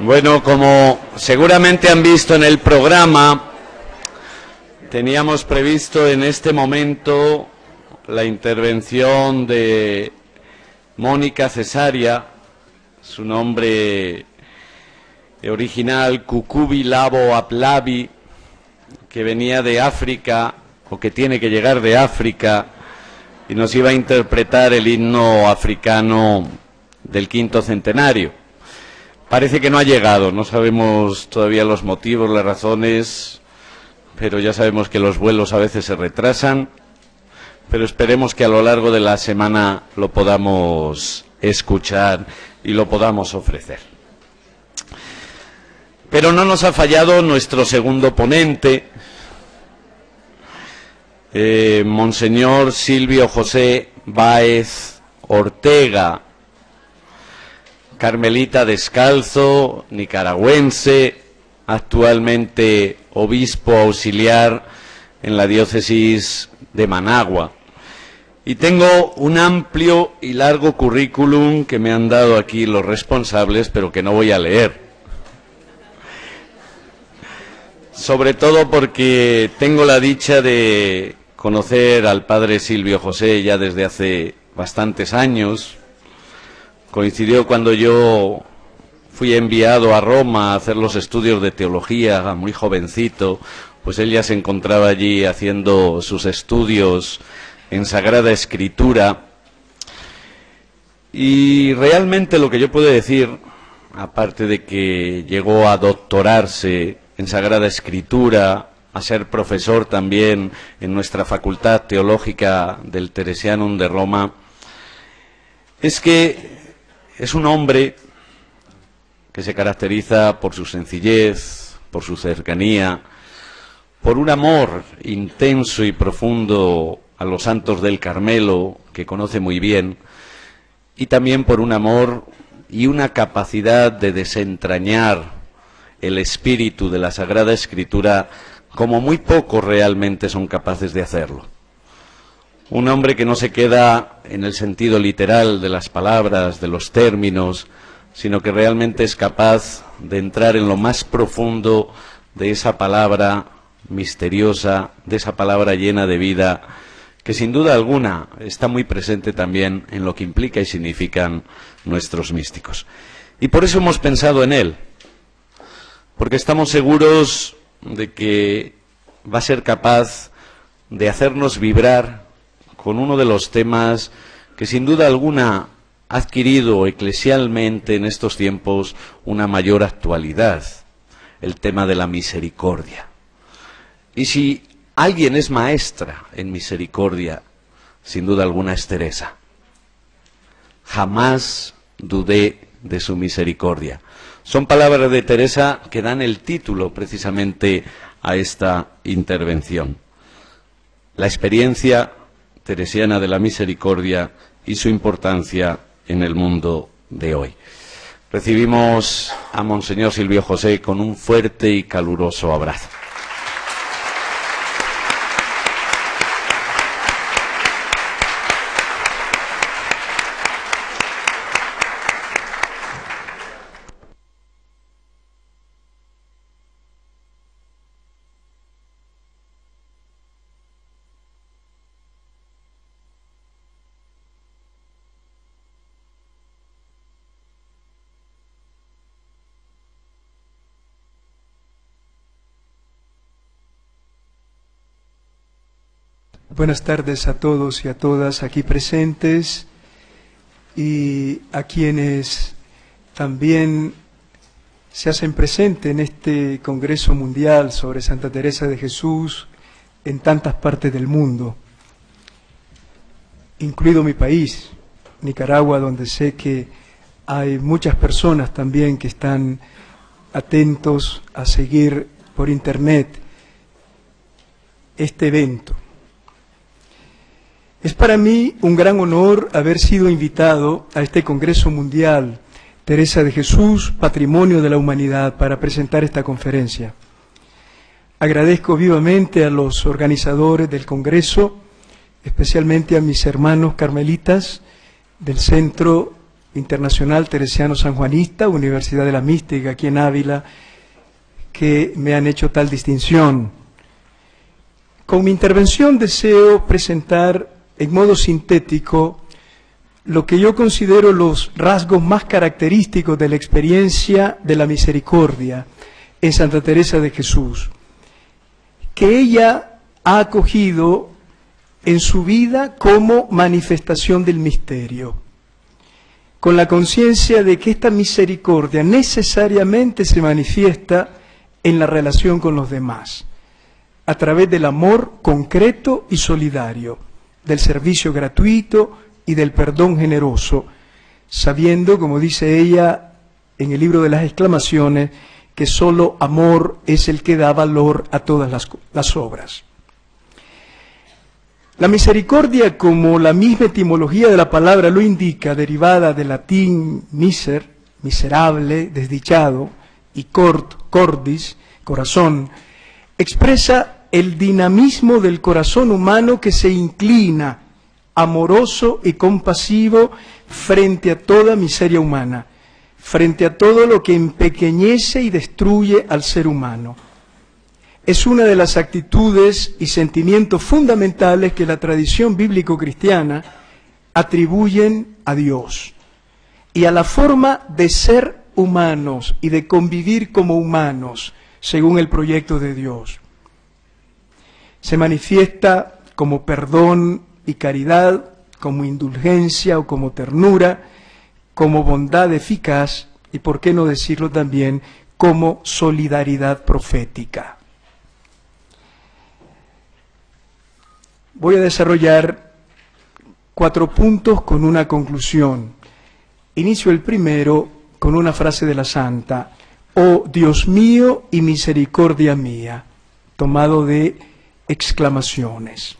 Bueno, como seguramente han visto en el programa, teníamos previsto en este momento la intervención de Mónica Cesaria, su nombre original Kukubi Labo Aplavi, que venía de África, o que tiene que llegar de África, y nos iba a interpretar el himno africano del 5º centenario. Parece que no ha llegado, no sabemos todavía los motivos, las razones, pero ya sabemos que los vuelos a veces se retrasan, pero esperemos que a lo largo de la semana lo podamos escuchar y lo podamos ofrecer. Pero no nos ha fallado nuestro segundo ponente, Monseñor Silvio José Báez Ortega, carmelita descalzo, nicaragüense, actualmente obispo auxiliar en la diócesis de Managua. Y tengo un amplio y largo currículum que me han dado aquí los responsables, pero que no voy a leer. Sobre todo porque tengo la dicha de conocer al padre Silvio José ya desde hace bastantes años. Coincidió cuando yo fui enviado a Roma a hacer los estudios de teología, muy jovencito, pues él ya se encontraba allí haciendo sus estudios en Sagrada Escritura. Y realmente lo que yo puedo decir, aparte de que llegó a doctorarse en Sagrada Escritura, a ser profesor también en nuestra Facultad Teológica del Teresianum de Roma, es que es un hombre que se caracteriza por su sencillez, por su cercanía, por un amor intenso y profundo a los santos del Carmelo, que conoce muy bien, y también por un amor y una capacidad de desentrañar el espíritu de la Sagrada Escritura como muy pocos realmente son capaces de hacerlo. Un hombre que no se queda en el sentido literal de las palabras, de los términos, sino que realmente es capaz de entrar en lo más profundo de esa palabra misteriosa, de esa palabra llena de vida, que sin duda alguna está muy presente también en lo que implica y significan nuestros místicos. Y por eso hemos pensado en él, porque estamos seguros de que va a ser capaz de hacernos vibrar con uno de los temas que sin duda alguna ha adquirido eclesialmente en estos tiempos una mayor actualidad, el tema de la misericordia. Y si alguien es maestra en misericordia, sin duda alguna es Teresa. Jamás dudé de su misericordia. Son palabras de Teresa que dan el título precisamente a esta intervención. La experiencia teresiana de la misericordia y su importancia en el mundo de hoy. Recibimos a Monseñor Silvio José con un fuerte y caluroso abrazo. Buenas tardes a todos y a todas aquí presentes y a quienes también se hacen presentes en este Congreso Mundial sobre Santa Teresa de Jesús en tantas partes del mundo, incluido mi país, Nicaragua, donde sé que hay muchas personas también que están atentos a seguir por internet este evento. Es para mí un gran honor haber sido invitado a este Congreso Mundial Teresa de Jesús, Patrimonio de la Humanidad, para presentar esta conferencia. Agradezco vivamente a los organizadores del Congreso, especialmente a mis hermanos carmelitas del Centro Internacional Teresiano Sanjuanista, Universidad de la Mística, aquí en Ávila, que me han hecho tal distinción. Con mi intervención deseo presentar en modo sintético lo que yo considero los rasgos más característicos de la experiencia de la misericordia en Santa Teresa de Jesús, que ella ha acogido en su vida como manifestación del misterio, con la conciencia de que esta misericordia necesariamente se manifiesta en la relación con los demás, a través del amor concreto y solidario, del servicio gratuito y del perdón generoso, sabiendo, como dice ella en el libro de las exclamaciones, que solo amor es el que da valor a todas las obras. La misericordia, como la misma etimología de la palabra lo indica, derivada del latín miser, miserable, desdichado, y cordis, corazón, expresa el dinamismo del corazón humano que se inclina, amoroso y compasivo, frente a toda miseria humana, frente a todo lo que empequeñece y destruye al ser humano. Es una de las actitudes y sentimientos fundamentales que la tradición bíblico-cristiana atribuyen a Dios y a la forma de ser humanos y de convivir como humanos según el proyecto de Dios. Se manifiesta como perdón y caridad, como indulgencia o como ternura, como bondad eficaz y, por qué no decirlo también, como solidaridad profética. Voy a desarrollar 4 puntos con una conclusión. Inicio el primero con una frase de la Santa: «Oh Dios mío y misericordia mía», tomado de exclamaciones.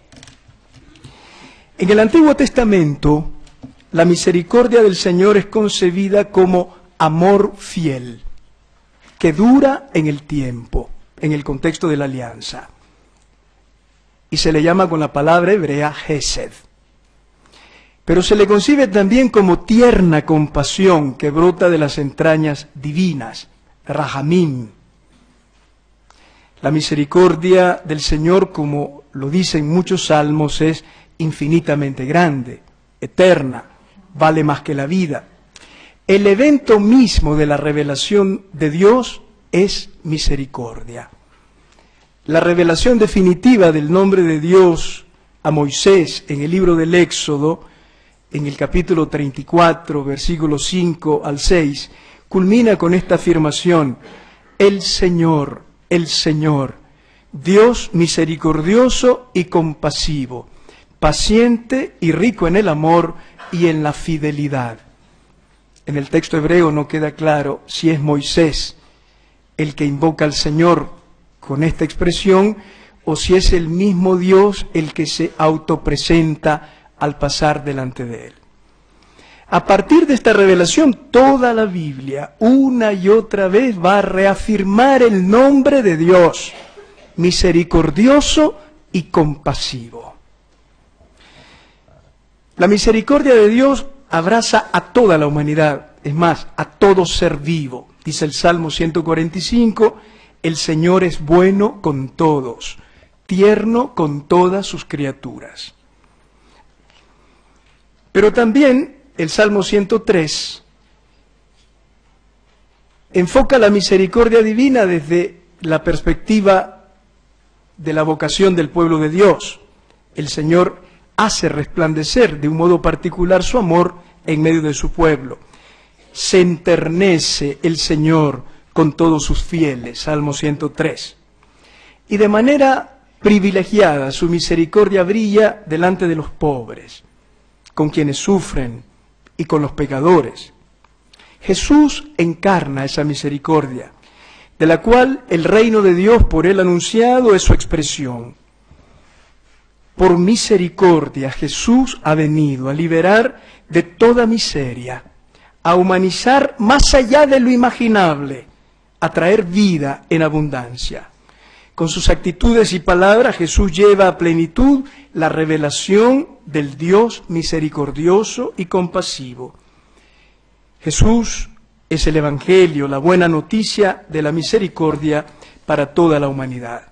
En el Antiguo Testamento, la misericordia del Señor es concebida como amor fiel, que dura en el tiempo, en el contexto de la alianza. Y se le llama con la palabra hebrea Hesed. Pero se le concibe también como tierna compasión que brota de las entrañas divinas, Rahamim. La misericordia del Señor, como lo dicen muchos salmos, es infinitamente grande, eterna, vale más que la vida. El evento mismo de la revelación de Dios es misericordia. La revelación definitiva del nombre de Dios a Moisés en el libro del Éxodo, en el capítulo 34, versículos 5 al 6, culmina con esta afirmación: el Señor, Dios misericordioso y compasivo, paciente y rico en el amor y en la fidelidad. En el texto hebreo no queda claro si es Moisés el que invoca al Señor con esta expresión o si es el mismo Dios el que se autopresenta al pasar delante de él. A partir de esta revelación, toda la Biblia, una y otra vez, va a reafirmar el nombre de Dios, misericordioso y compasivo. La misericordia de Dios abraza a toda la humanidad, es más, a todo ser vivo. Dice el Salmo 145, el Señor es bueno con todos, tierno con todas sus criaturas. Pero también el Salmo 103 enfoca la misericordia divina desde la perspectiva de la vocación del pueblo de Dios. El Señor hace resplandecer de un modo particular su amor en medio de su pueblo. Se enternece el Señor con todos sus fieles, Salmo 103. Y de manera privilegiada su misericordia brilla delante de los pobres, con quienes sufren y con los pecadores. Jesús encarna esa misericordia, de la cual el reino de Dios por él anunciado es su expresión. Por misericordia Jesús ha venido a liberar de toda miseria, a humanizar más allá de lo imaginable, a traer vida en abundancia. Con sus actitudes y palabras Jesús lleva a plenitud la revelación del Dios misericordioso y compasivo. Jesús es el Evangelio, la buena noticia de la misericordia para toda la humanidad.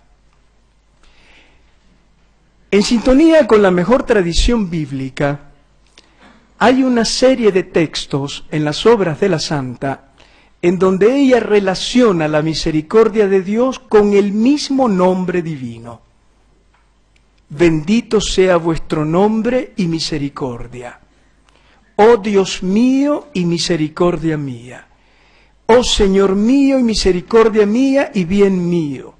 En sintonía con la mejor tradición bíblica, hay una serie de textos en las obras de la Santa en donde ella relaciona la misericordia de Dios con el mismo nombre divino. Bendito sea vuestro nombre y misericordia. Oh Dios mío y misericordia mía. Oh Señor mío y misericordia mía y bien mío.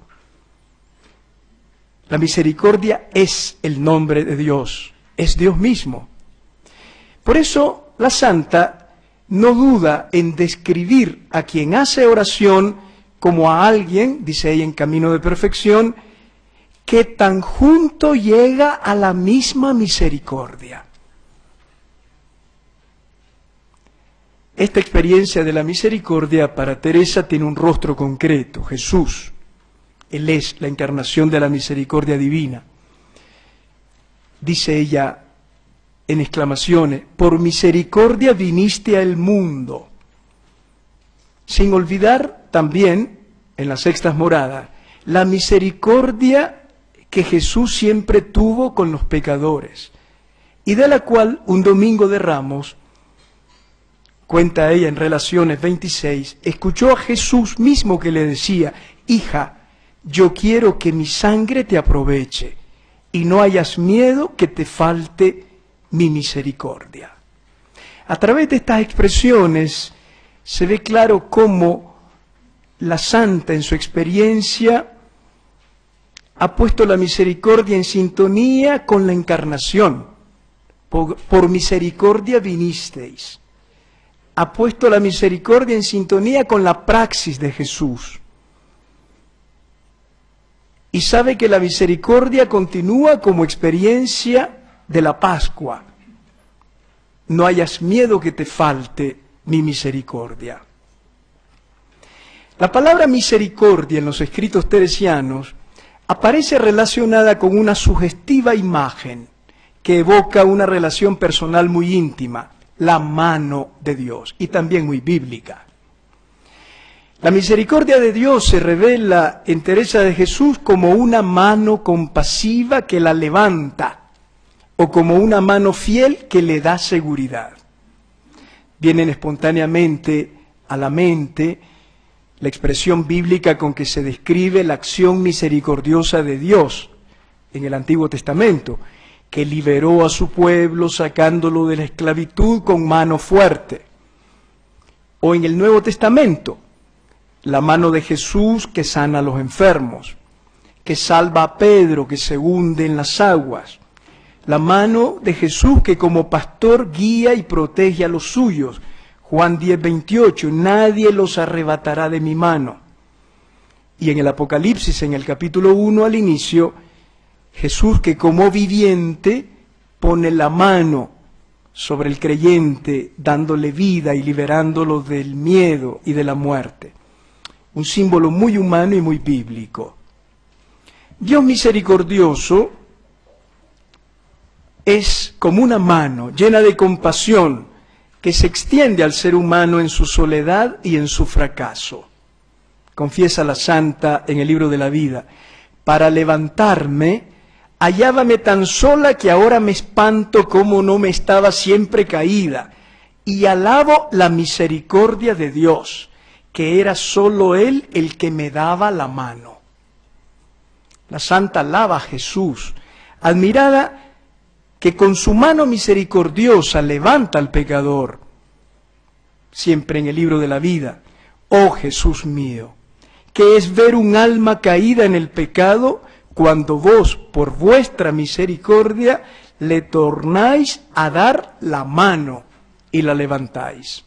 La misericordia es el nombre de Dios, es Dios mismo. Por eso la Santa no duda en describir a quien hace oración como a alguien, dice ella en camino de perfección, que tan junto llega a la misma misericordia. Esta experiencia de la misericordia para Teresa tiene un rostro concreto, Jesús. Él es la encarnación de la misericordia divina. Dice ella en exclamaciones, por misericordia viniste al mundo. Sin olvidar también, en las sextas moradas, la misericordia que Jesús siempre tuvo con los pecadores, y de la cual un domingo de Ramos, cuenta ella en Relaciones 26, escuchó a Jesús mismo que le decía, hija, yo quiero que mi sangre te aproveche y no hayas miedo que te falte mi misericordia. A través de estas expresiones se ve claro cómo la Santa en su experiencia ha puesto la misericordia en sintonía con la encarnación. Por misericordia vinisteis. Ha puesto la misericordia en sintonía con la praxis de Jesús. Y sabe que la misericordia continúa como experiencia de la Pascua. No hayas miedo que te falte mi misericordia. La palabra misericordia en los escritos teresianos aparece relacionada con una sugestiva imagen que evoca una relación personal muy íntima, la mano de Dios, y también muy bíblica. La misericordia de Dios se revela en Teresa de Jesús como una mano compasiva que la levanta, o como una mano fiel que le da seguridad. Vienen espontáneamente a la mente la expresión bíblica con que se describe la acción misericordiosa de Dios en el Antiguo Testamento, que liberó a su pueblo sacándolo de la esclavitud con mano fuerte. O en el Nuevo Testamento, la mano de Jesús que sana a los enfermos, que salva a Pedro que se hunde en las aguas, la mano de Jesús que como pastor guía y protege a los suyos, Juan 10:28, nadie los arrebatará de mi mano. Y en el Apocalipsis, en el capítulo 1 al inicio, Jesús que como viviente pone la mano sobre el creyente, dándole vida y liberándolo del miedo y de la muerte. Un símbolo muy humano y muy bíblico. Dios misericordioso es como una mano llena de compasión que se extiende al ser humano en su soledad y en su fracaso. Confiesa la Santa en el libro de la vida, para levantarme, hallábame tan sola que ahora me espanto como no me estaba siempre caída, y alabo la misericordia de Dios, que era solo Él el que me daba la mano. La Santa alaba a Jesús, admirada que con su mano misericordiosa levanta al pecador, siempre en el libro de la vida. Oh Jesús mío, que es ver un alma caída en el pecado cuando vos, por vuestra misericordia, le tornáis a dar la mano y la levantáis.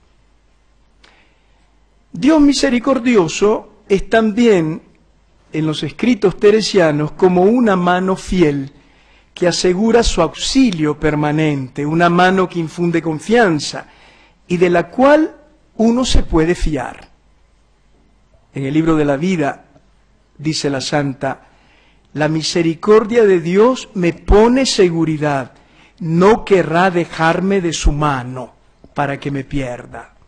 Dios misericordioso es también en los escritos teresianos como una mano fiel que asegura su auxilio permanente, una mano que infunde confianza y de la cual uno se puede fiar. En el libro de la vida, dice la Santa, la misericordia de Dios me pone seguridad, no querrá dejarme de su mano para que me pierda.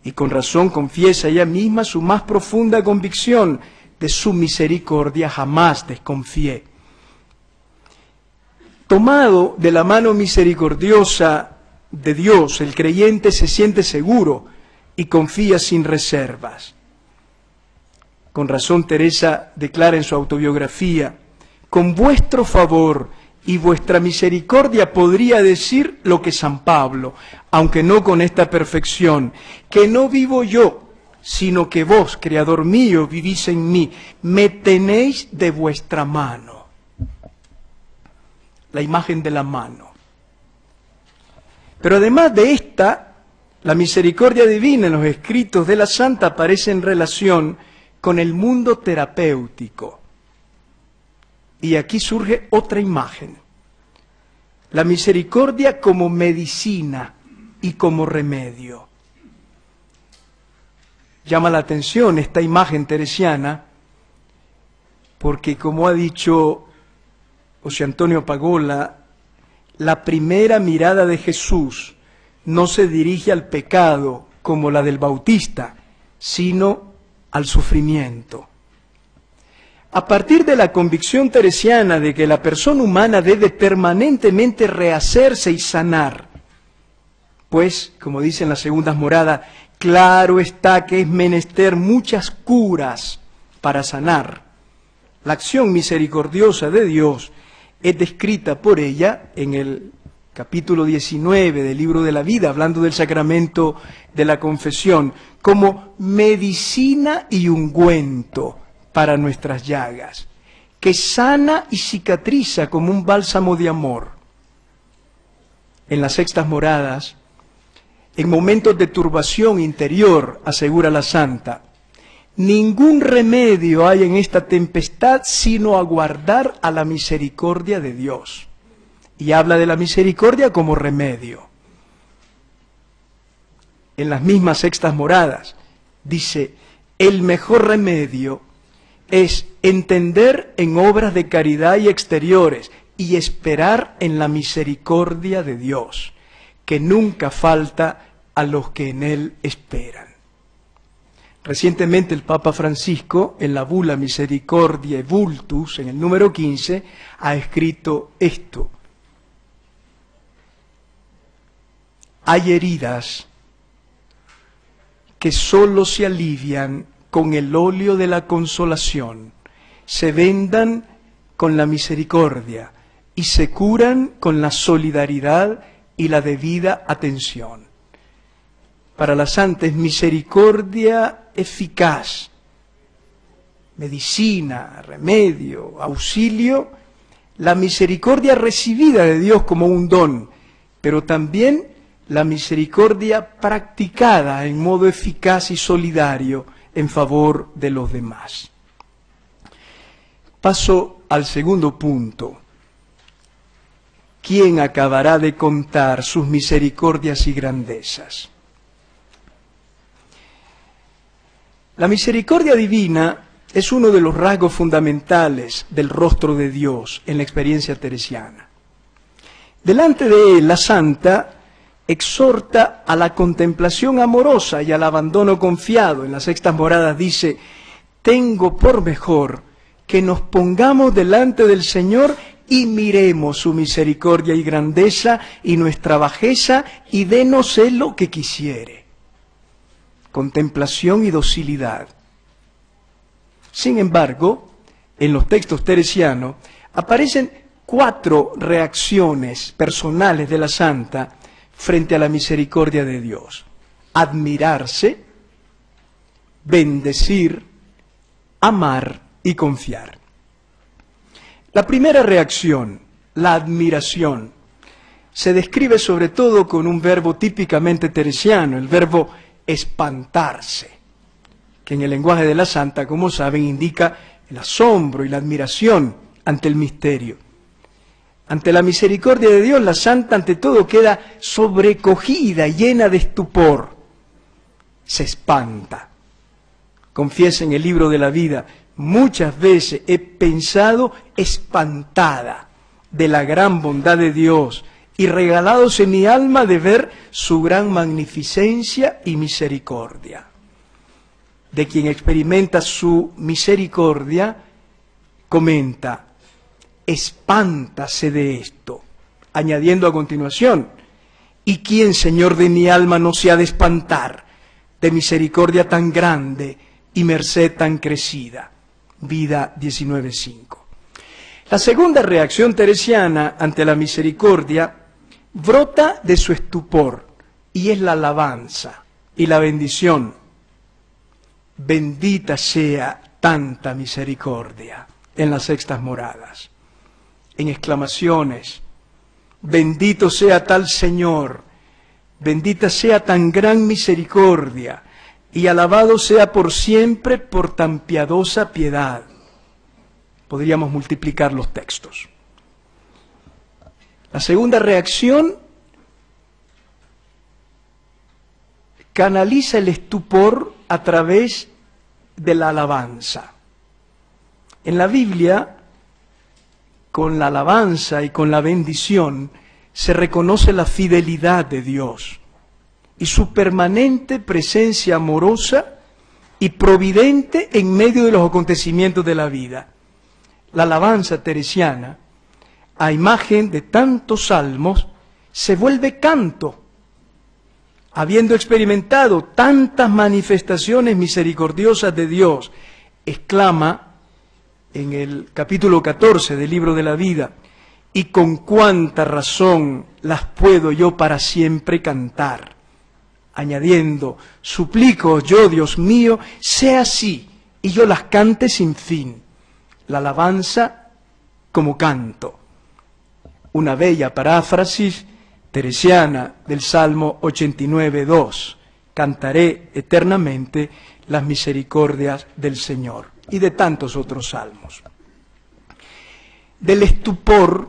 y con razón confiesa ella misma su más profunda convicción: de su misericordia jamás desconfié. Tomado de la mano misericordiosa de Dios, el creyente se siente seguro y confía sin reservas. Con razón Teresa declara en su autobiografía: con vuestro favor y vuestra misericordia podría decir lo que San Pablo, aunque no con esta perfección, que no vivo yo, sino que vos, Creador mío, vivís en mí, me tenéis de vuestra mano. La imagen de la mano. Pero además de esta, la misericordia divina en los escritos de la Santa aparece en relación con el mundo terapéutico. Y aquí surge otra imagen. La misericordia como medicina y como remedio. Llama la atención esta imagen teresiana porque, como ha dicho José Antonio Pagola, la primera mirada de Jesús no se dirige al pecado como la del Bautista, sino al sufrimiento. A partir de la convicción teresiana de que la persona humana debe permanentemente rehacerse y sanar, pues, como dicen las segundas moradas, claro está que es menester muchas curas para sanar. La acción misericordiosa de Dios es descrita por ella en el capítulo 19 del Libro de la Vida, hablando del sacramento de la confesión, como medicina y ungüento para nuestras llagas, que sana y cicatriza como un bálsamo de amor. En las sextas moradas, en momentos de turbación interior, asegura la Santa, ningún remedio hay en esta tempestad sino aguardar a la misericordia de Dios. Y habla de la misericordia como remedio. En las mismas sextas moradas, dice, el mejor remedio es entender en obras de caridad y exteriores y esperar en la misericordia de Dios, que nunca falta a los que en Él esperan. Recientemente el Papa Francisco, en la bula Misericordiae Vultus, en el número 15, ha escrito esto: hay heridas que sólo se alivian con el óleo de la consolación, se vendan con la misericordia y se curan con la solidaridad y la debida atención. Para la Santa es misericordia eficaz, medicina, remedio, auxilio, la misericordia recibida de Dios como un don, pero también la misericordia practicada en modo eficaz y solidario en favor de los demás. Paso al segundo punto. ¿Quién acabará de contar sus misericordias y grandezas? La misericordia divina es uno de los rasgos fundamentales del rostro de Dios en la experiencia teresiana. Delante de él, la Santa exhorta a la contemplación amorosa y al abandono confiado. En las sextas moradas dice: tengo por mejor que nos pongamos delante del Señor y miremos su misericordia y grandeza y nuestra bajeza, y denos Él lo que quisiere. Contemplación y docilidad. Sin embargo, en los textos teresianos aparecen 4 reacciones personales de la Santa frente a la misericordia de Dios: admirarse, bendecir, amar y confiar. La primera reacción, la admiración, se describe sobre todo con un verbo típicamente teresiano, el verbo espantarse, que en el lenguaje de la Santa, como saben, indica el asombro y la admiración ante el misterio. Ante la misericordia de Dios, la Santa ante todo queda sobrecogida, llena de estupor. Se espanta. Confiesa en el Libro de la Vida: muchas veces he pensado espantada de la gran bondad de Dios y regalados en mi alma de ver su gran magnificencia y misericordia. De quien experimenta su misericordia, comenta, espántase de esto, añadiendo a continuación, ¿y quién, Señor de mi alma, no se ha de espantar de misericordia tan grande y merced tan crecida? Vida 19:5. La segunda reacción teresiana ante la misericordia brota de su estupor y es la alabanza y la bendición. Bendita sea tanta misericordia en las sextas moradas, en exclamaciones, bendito sea tal Señor, bendita sea tan gran misericordia, y alabado sea por siempre por tan piadosa piedad. Podríamos multiplicar los textos. La segunda reacción canaliza el estupor a través de la alabanza. En la Biblia, con la alabanza y con la bendición, se reconoce la fidelidad de Dios y su permanente presencia amorosa y providente en medio de los acontecimientos de la vida. La alabanza teresiana, a imagen de tantos salmos, se vuelve canto. Habiendo experimentado tantas manifestaciones misericordiosas de Dios, exclama en el capítulo 14 del libro de la vida, y con cuánta razón las puedo yo para siempre cantar, añadiendo, suplico yo, Dios mío, sea así, y yo las cante sin fin. La alabanza como canto. Una bella paráfrasis teresiana del Salmo 89:2. Cantaré eternamente las misericordias del Señor. Y de tantos otros salmos. Del estupor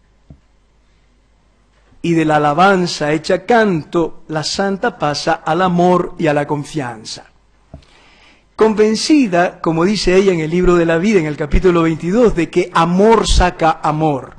y de la alabanza hecha canto, la santa pasa al amor y a la confianza. Convencida, como dice ella en el libro de la vida, en el capítulo 22, de que amor saca amor.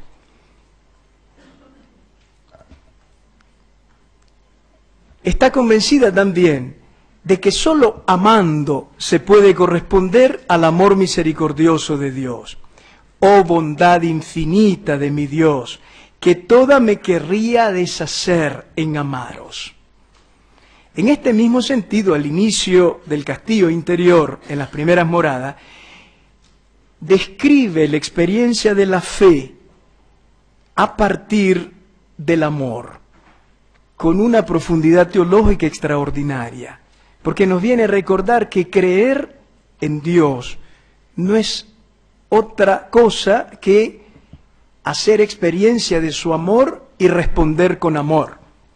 Está convencida también de que sólo amando se puede corresponder al amor misericordioso de Dios. Oh bondad infinita de mi Dios, que toda me querría deshacer en amaros. En este mismo sentido, al inicio del castillo interior, en las primeras moradas, describe la experiencia de la fe a partir del amor, con una profundidad teológica extraordinaria, porque nos viene a recordar que creer en Dios no es otra cosa que hacer experiencia de su amor y responder con amor.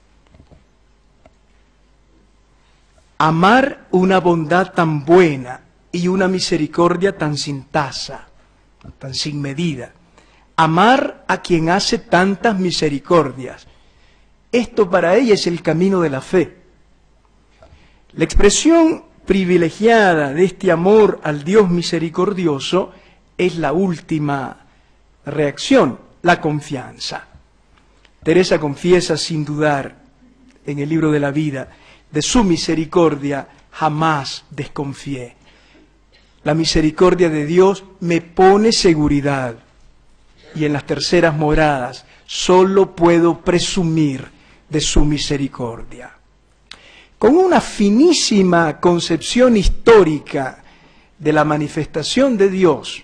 Amar una bondad tan buena y una misericordia tan sin tasa, tan sin medida. Amar a quien hace tantas misericordias. Esto para ella es el camino de la fe. La expresión privilegiada de este amor al Dios misericordioso es la última reacción, la confianza. Teresa confiesa sin dudar en el libro de la vida, de su misericordia jamás desconfié. La misericordia de Dios me pone seguridad y en las terceras moradas solo puedo presumir de su misericordia. Con una finísima concepción histórica de la manifestación de Dios,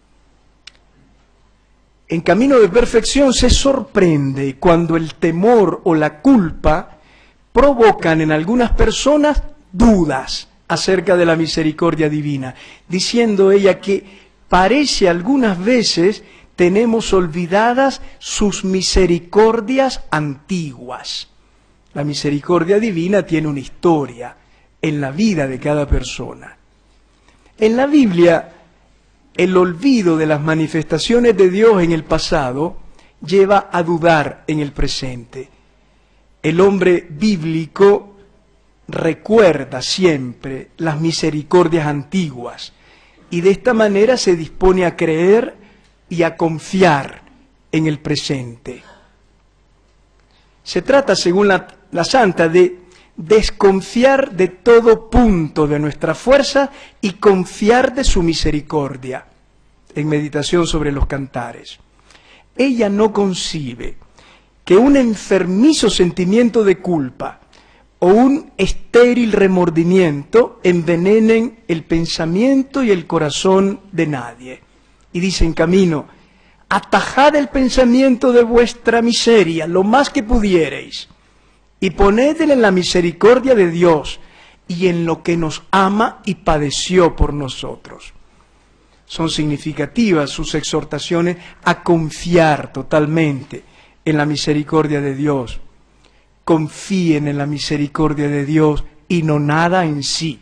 en camino de perfección se sorprende cuando el temor o la culpa provocan en algunas personas dudas acerca de la misericordia divina, diciendo ella que parece algunas veces tenemos olvidadas sus misericordias antiguas. La misericordia divina tiene una historia en la vida de cada persona. En la Biblia, el olvido de las manifestaciones de Dios en el pasado lleva a dudar en el presente. El hombre bíblico recuerda siempre las misericordias antiguas y de esta manera se dispone a creer y a confiar en el presente. Se trata, según la santa, de desconfiar de todo punto de nuestra fuerza y confiar de su misericordia, en Meditación sobre los Cantares. Ella no concibe que un enfermizo sentimiento de culpa o un estéril remordimiento envenenen el pensamiento y el corazón de nadie. Y dice en Camino: atajad el pensamiento de vuestra miseria lo más que pudiereis, y ponedle en la misericordia de Dios y en lo que nos ama y padeció por nosotros. Son significativas sus exhortaciones a confiar totalmente en la misericordia de Dios. Confíen en la misericordia de Dios y no nada en sí.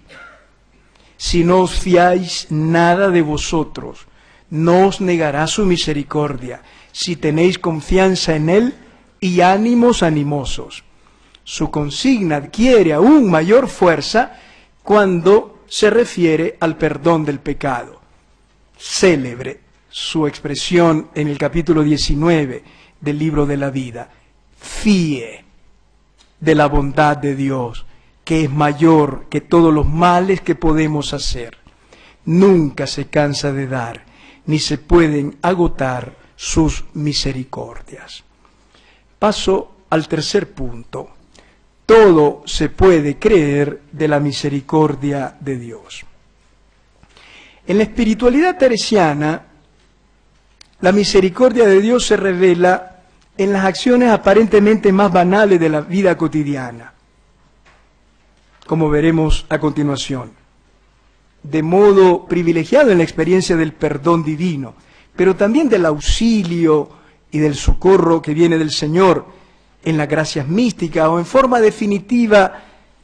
Si no os fiáis nada de vosotros, no os negará su misericordia, si tenéis confianza en Él y ánimos animosos. Su consigna adquiere aún mayor fuerza cuando se refiere al perdón del pecado. Célebre su expresión en el capítulo 19 del libro de la vida: fíe de la bondad de Dios, que es mayor que todos los males que podemos hacer. Nunca se cansa de dar, ni se pueden agotar sus misericordias. Paso al tercer punto. Todo se puede creer de la misericordia de Dios. En la espiritualidad teresiana, la misericordia de Dios se revela en las acciones aparentemente más banales de la vida cotidiana, como veremos a continuación, de modo privilegiado en la experiencia del perdón divino, pero también del auxilio y del socorro que viene del Señor en las gracias místicas o en forma definitiva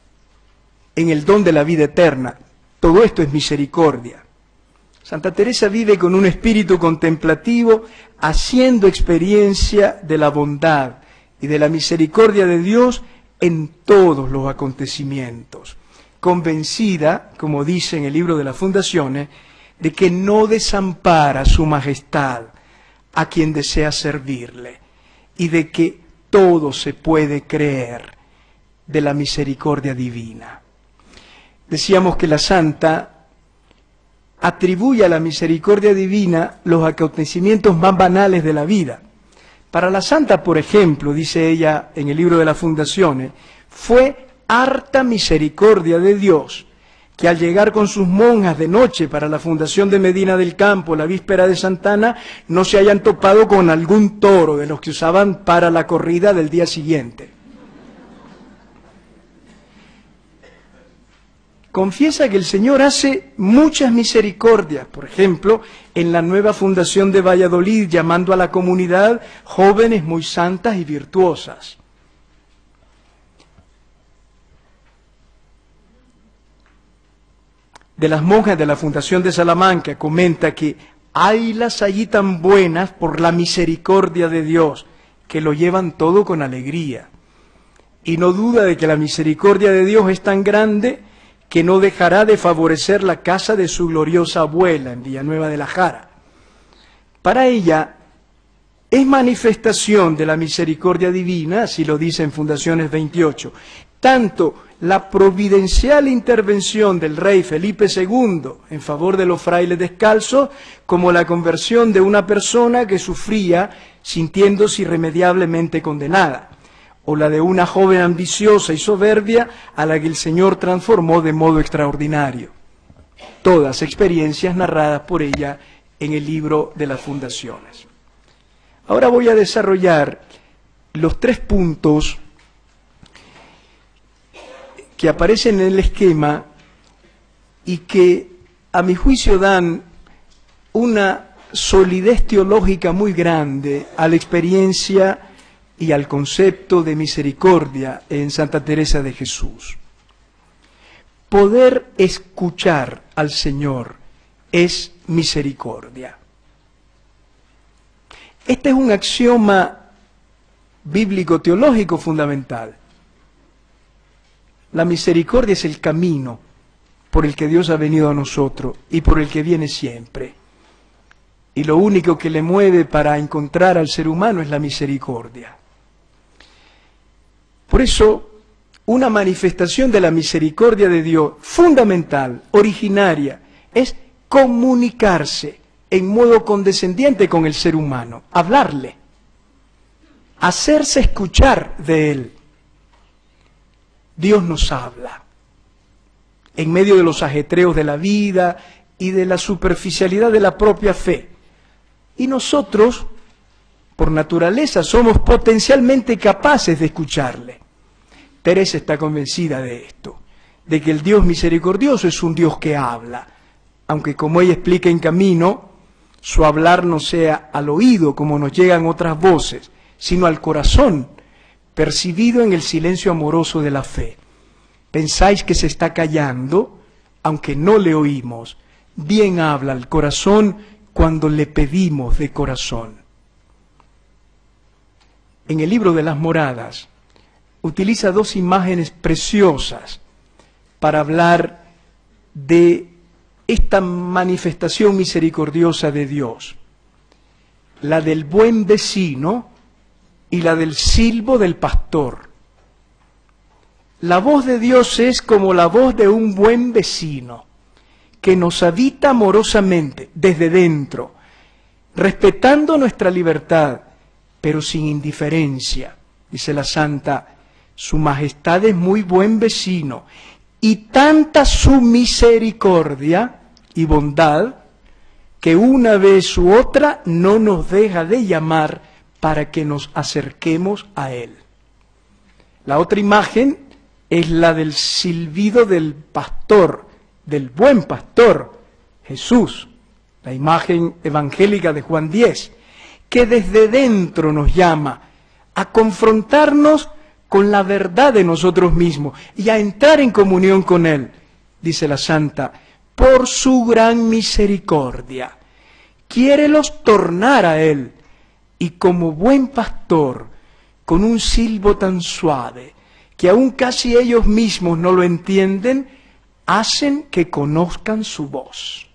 en el don de la vida eterna. Todo esto es misericordia. Santa Teresa vive con un espíritu contemplativo, haciendo experiencia de la bondad y de la misericordia de Dios en todos los acontecimientos, convencida, como dice en el libro de las Fundaciones, de que no desampara su majestad a quien desea servirle y de que todo se puede creer de la misericordia divina. Decíamos que la santa atribuye a la misericordia divina los acontecimientos más banales de la vida. Para la santa, por ejemplo, dice ella en el libro de las Fundaciones, fue harta misericordia de Dios que al llegar con sus monjas de noche para la fundación de Medina del Campo, la víspera de Santa Ana, no se hayan topado con algún toro de los que usaban para la corrida del día siguiente. Confiesa que el Señor hace muchas misericordias, por ejemplo, en la nueva fundación de Valladolid, llamando a la comunidad jóvenes muy santas y virtuosas. De las monjas de la Fundación de Salamanca comenta que haylas allí tan buenas por la misericordia de Dios, que lo llevan todo con alegría. Y no duda de que la misericordia de Dios es tan grande que no dejará de favorecer la casa de su gloriosa abuela en Villanueva de la Jara. Para ella es manifestación de la misericordia divina, así lo dice en Fundaciones 28, tanto la providencial intervención del rey Felipe II en favor de los frailes descalzos, como la conversión de una persona que sufría sintiéndose irremediablemente condenada, o la de una joven ambiciosa y soberbia a la que el Señor transformó de modo extraordinario. Todas experiencias narradas por ella en el libro de las Fundaciones. Ahora voy a desarrollar los 3 puntos que aparecen en el esquema y que a mi juicio dan una solidez teológica muy grande a la experiencia y al concepto de misericordia en Santa Teresa de Jesús. Poder escuchar al Señor es misericordia. Este es un axioma bíblico-teológico fundamental. La misericordia es el camino por el que Dios ha venido a nosotros y por el que viene siempre. Y lo único que le mueve para encontrar al ser humano es la misericordia. Por eso, una manifestación de la misericordia de Dios, fundamental, originaria, es comunicarse en modo condescendiente con el ser humano, hablarle, hacerse escuchar de él. Dios nos habla en medio de los ajetreos de la vida y de la superficialidad de la propia fe. Y nosotros, por naturaleza, somos potencialmente capaces de escucharle. Teresa está convencida de esto, de que el Dios misericordioso es un Dios que habla, aunque como ella explica en Camino, su hablar no sea al oído como nos llegan otras voces, sino al corazón, percibido en el silencio amoroso de la fe. Pensáis que se está callando, aunque no le oímos. Bien habla el corazón cuando le pedimos de corazón. En el libro de las moradas, utiliza dos imágenes preciosas para hablar de esta manifestación misericordiosa de Dios. La del buen vecino y la del silbo del pastor. La voz de Dios es como la voz de un buen vecino, que nos habita amorosamente desde dentro, respetando nuestra libertad, pero sin indiferencia. Dice la santa, su majestad es muy buen vecino, y tanta su misericordia y bondad, que una vez u otra no nos deja de llamar para que nos acerquemos a él. La otra imagen es la del silbido del pastor, del buen pastor, Jesús, la imagen evangélica de Juan 10, que desde dentro nos llama a confrontarnos con la verdad de nosotros mismos y a entrar en comunión con Él, dice la santa, por su gran misericordia. Quiérelos tornar a Él, y como buen pastor, con un silbo tan suave, que aún casi ellos mismos no lo entienden, hacen que conozcan su voz.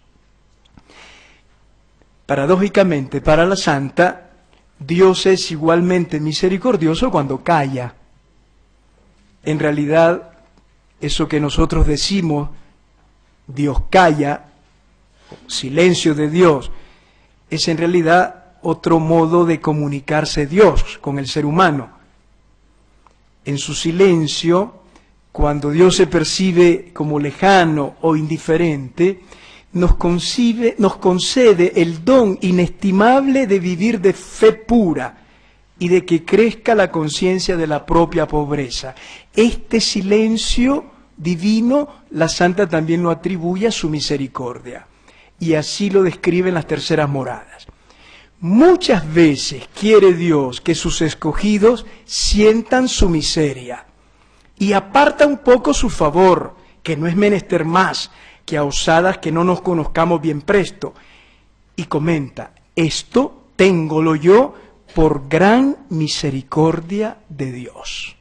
Paradójicamente, para la santa, Dios es igualmente misericordioso cuando calla. En realidad, eso que nosotros decimos, Dios calla, silencio de Dios, es en realidad otro modo de comunicarse Dios con el ser humano. En su silencio, cuando Dios se percibe como lejano o indiferente, nos concede el don inestimable de vivir de fe pura y de que crezca la conciencia de la propia pobreza. Este silencio divino, la santa también lo atribuye a su misericordia, y así lo describe en las terceras moradas. Muchas veces quiere Dios que sus escogidos sientan su miseria y aparta un poco su favor, que no es menester más que a osadas que no nos conozcamos bien presto. Y comenta, esto téngolo yo por gran misericordia de Dios.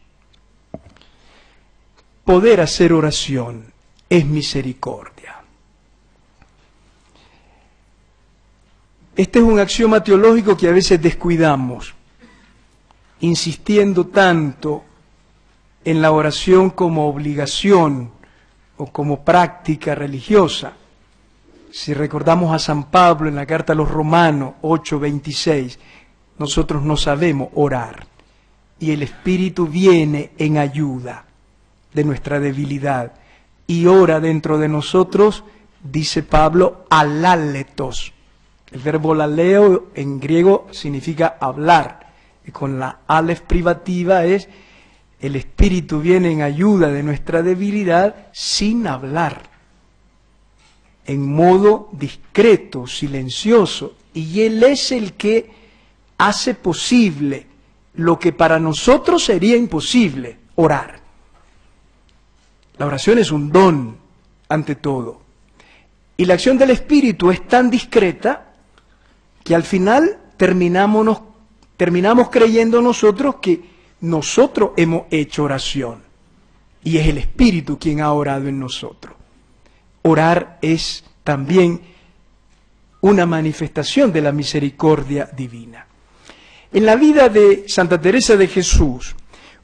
Poder hacer oración es misericordia. Este es un axioma teológico que a veces descuidamos, insistiendo tanto en la oración como obligación o como práctica religiosa. Si recordamos a San Pablo en la carta a los Romanos 8:26, nosotros no sabemos orar y el Espíritu viene en ayuda de nuestra debilidad y ora dentro de nosotros, dice Pablo, aláletos. El verbo laleo en griego significa hablar, y con la alef privativa es el Espíritu viene en ayuda de nuestra debilidad sin hablar, en modo discreto, silencioso, y Él es el que hace posible lo que para nosotros sería imposible, orar. La oración es un don, ante todo, y la acción del Espíritu es tan discreta que al final terminamos creyendo nosotros que nosotros hemos hecho oración y es el Espíritu quien ha orado en nosotros. Orar es también una manifestación de la misericordia divina. En la vida de Santa Teresa de Jesús,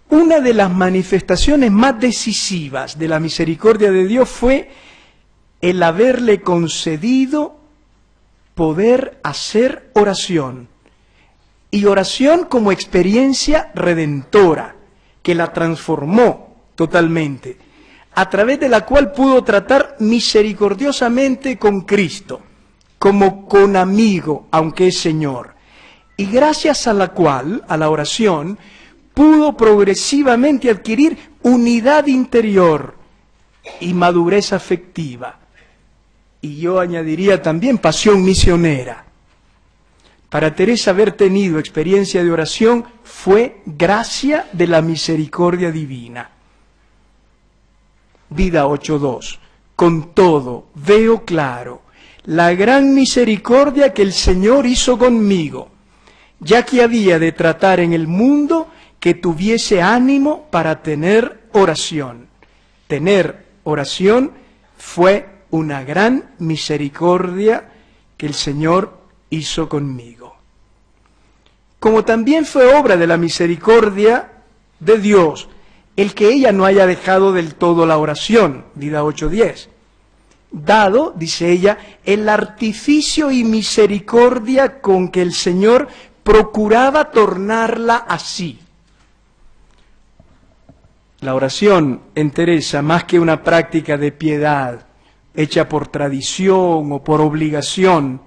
una de las manifestaciones más decisivas de la misericordia de Dios fue el haberle concedido poder hacer oración. Y oración como experiencia redentora, que la transformó totalmente, a través de la cual pudo tratar misericordiosamente con Cristo, como con amigo, aunque es Señor. Y gracias a la cual, a la oración, pudo progresivamente adquirir unidad interior y madurez afectiva. Y yo añadiría también pasión misionera. Para Teresa haber tenido experiencia de oración fue gracia de la misericordia divina. Vida 8.2. Con todo, veo claro la gran misericordia que el Señor hizo conmigo, ya que había de tratar en el mundo que tuviese ánimo para tener oración. Tener oración fue una gran misericordia que el Señor hizo conmigo. Como también fue obra de la misericordia de Dios el que ella no haya dejado del todo la oración, vida 8.10, dado, dice ella, el artificio y misericordia con que el Señor procuraba tornarla así. La oración en Teresa, más que una práctica de piedad hecha por tradición o por obligación,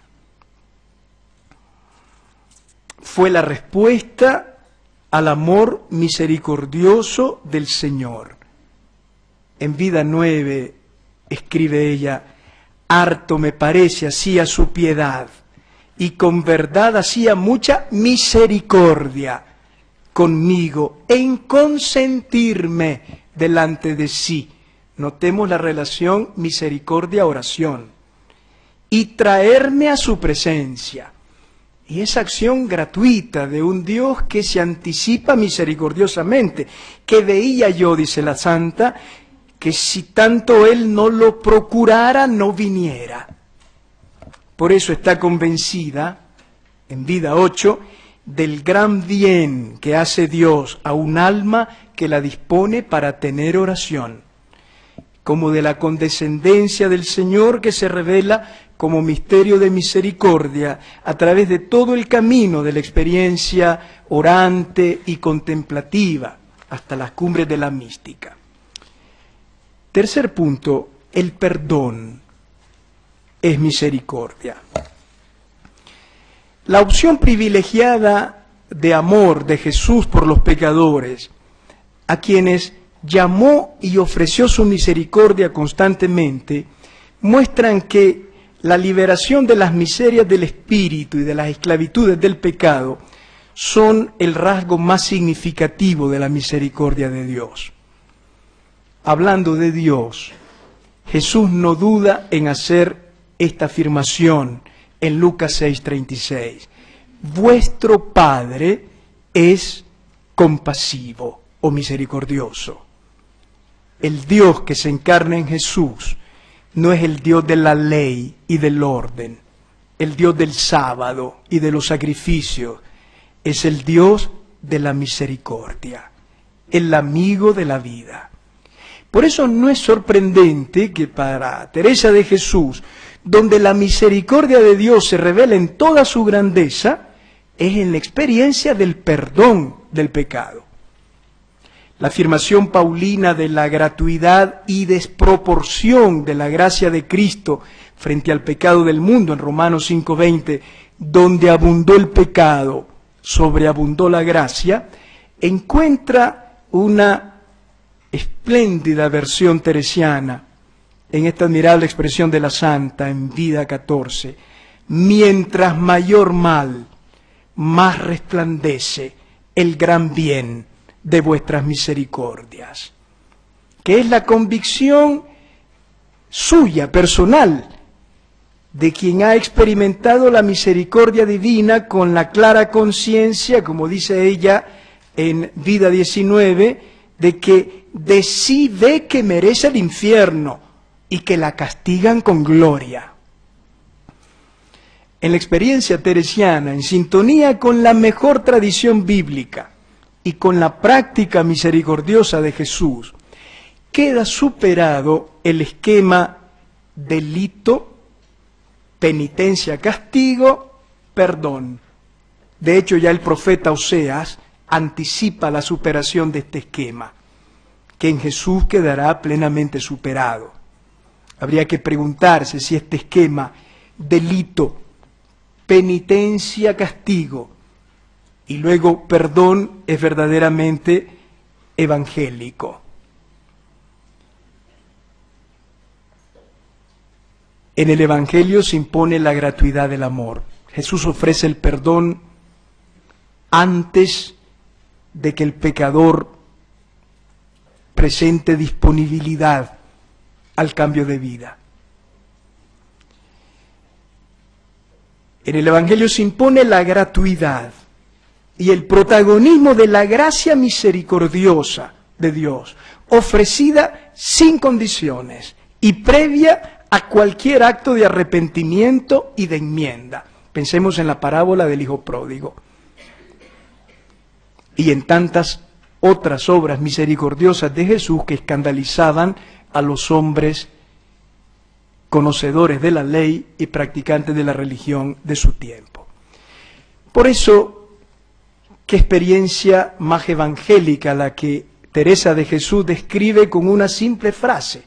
fue la respuesta al amor misericordioso del Señor. En vida 9 escribe ella: harto me parece hacía su piedad, y con verdad hacía mucha misericordia conmigo en consentirme delante de sí. Notemos la relación misericordia-oración. Y traerme a su presencia. Y esa acción gratuita de un Dios que se anticipa misericordiosamente, que veía yo, dice la santa, que si tanto Él no lo procurara, no viniera. Por eso está convencida, en vida 8, del gran bien que hace Dios a un alma que la dispone para tener oración, como de la condescendencia del Señor que se revela como misterio de misericordia a través de todo el camino de la experiencia orante y contemplativa hasta las cumbres de la mística. Tercer punto, el perdón es misericordia. La opción privilegiada de amor de Jesús por los pecadores, a quienes llamó y ofreció su misericordia constantemente, muestran que la liberación de las miserias del espíritu y de las esclavitudes del pecado son el rasgo más significativo de la misericordia de Dios. Hablando de Dios, Jesús no duda en hacer esta afirmación en Lucas 6:36. Vuestro Padre es compasivo o misericordioso. El Dios que se encarna en Jesús no es el Dios de la ley y del orden, el Dios del sábado y de los sacrificios, es el Dios de la misericordia, el amigo de la vida. Por eso no es sorprendente que para Teresa de Jesús, donde la misericordia de Dios se revela en toda su grandeza, es en la experiencia del perdón del pecado. La afirmación paulina de la gratuidad y desproporción de la gracia de Cristo frente al pecado del mundo en Romanos 5:20, donde abundó el pecado, sobreabundó la gracia, encuentra una espléndida versión teresiana en esta admirable expresión de la santa en vida 14. Mientras mayor mal, más resplandece el gran bien de vuestras misericordias, que es la convicción suya, personal, de quien ha experimentado la misericordia divina con la clara conciencia, como dice ella en vida 19, de que de sí ve que merece el infierno y que la castigan con gloria. En la experiencia teresiana, en sintonía con la mejor tradición bíblica, y con la práctica misericordiosa de Jesús, queda superado el esquema delito, penitencia, castigo, perdón. De hecho, ya el profeta Oseas anticipa la superación de este esquema, que en Jesús quedará plenamente superado. Habría que preguntarse si este esquema, delito, penitencia, castigo, y luego perdón, es verdaderamente evangélico. En el Evangelio se impone la gratuidad del amor. Jesús ofrece el perdón antes de que el pecador presente disponibilidad al cambio de vida. En el Evangelio se impone la gratuidad y el protagonismo de la gracia misericordiosa de Dios, ofrecida sin condiciones y previa a cualquier acto de arrepentimiento y de enmienda. Pensemos en la parábola del hijo pródigo y en tantas otras obras misericordiosas de Jesús que escandalizaban a los hombres conocedores de la ley y practicantes de la religión de su tiempo. Por eso, qué experiencia más evangélica la que Teresa de Jesús describe con una simple frase: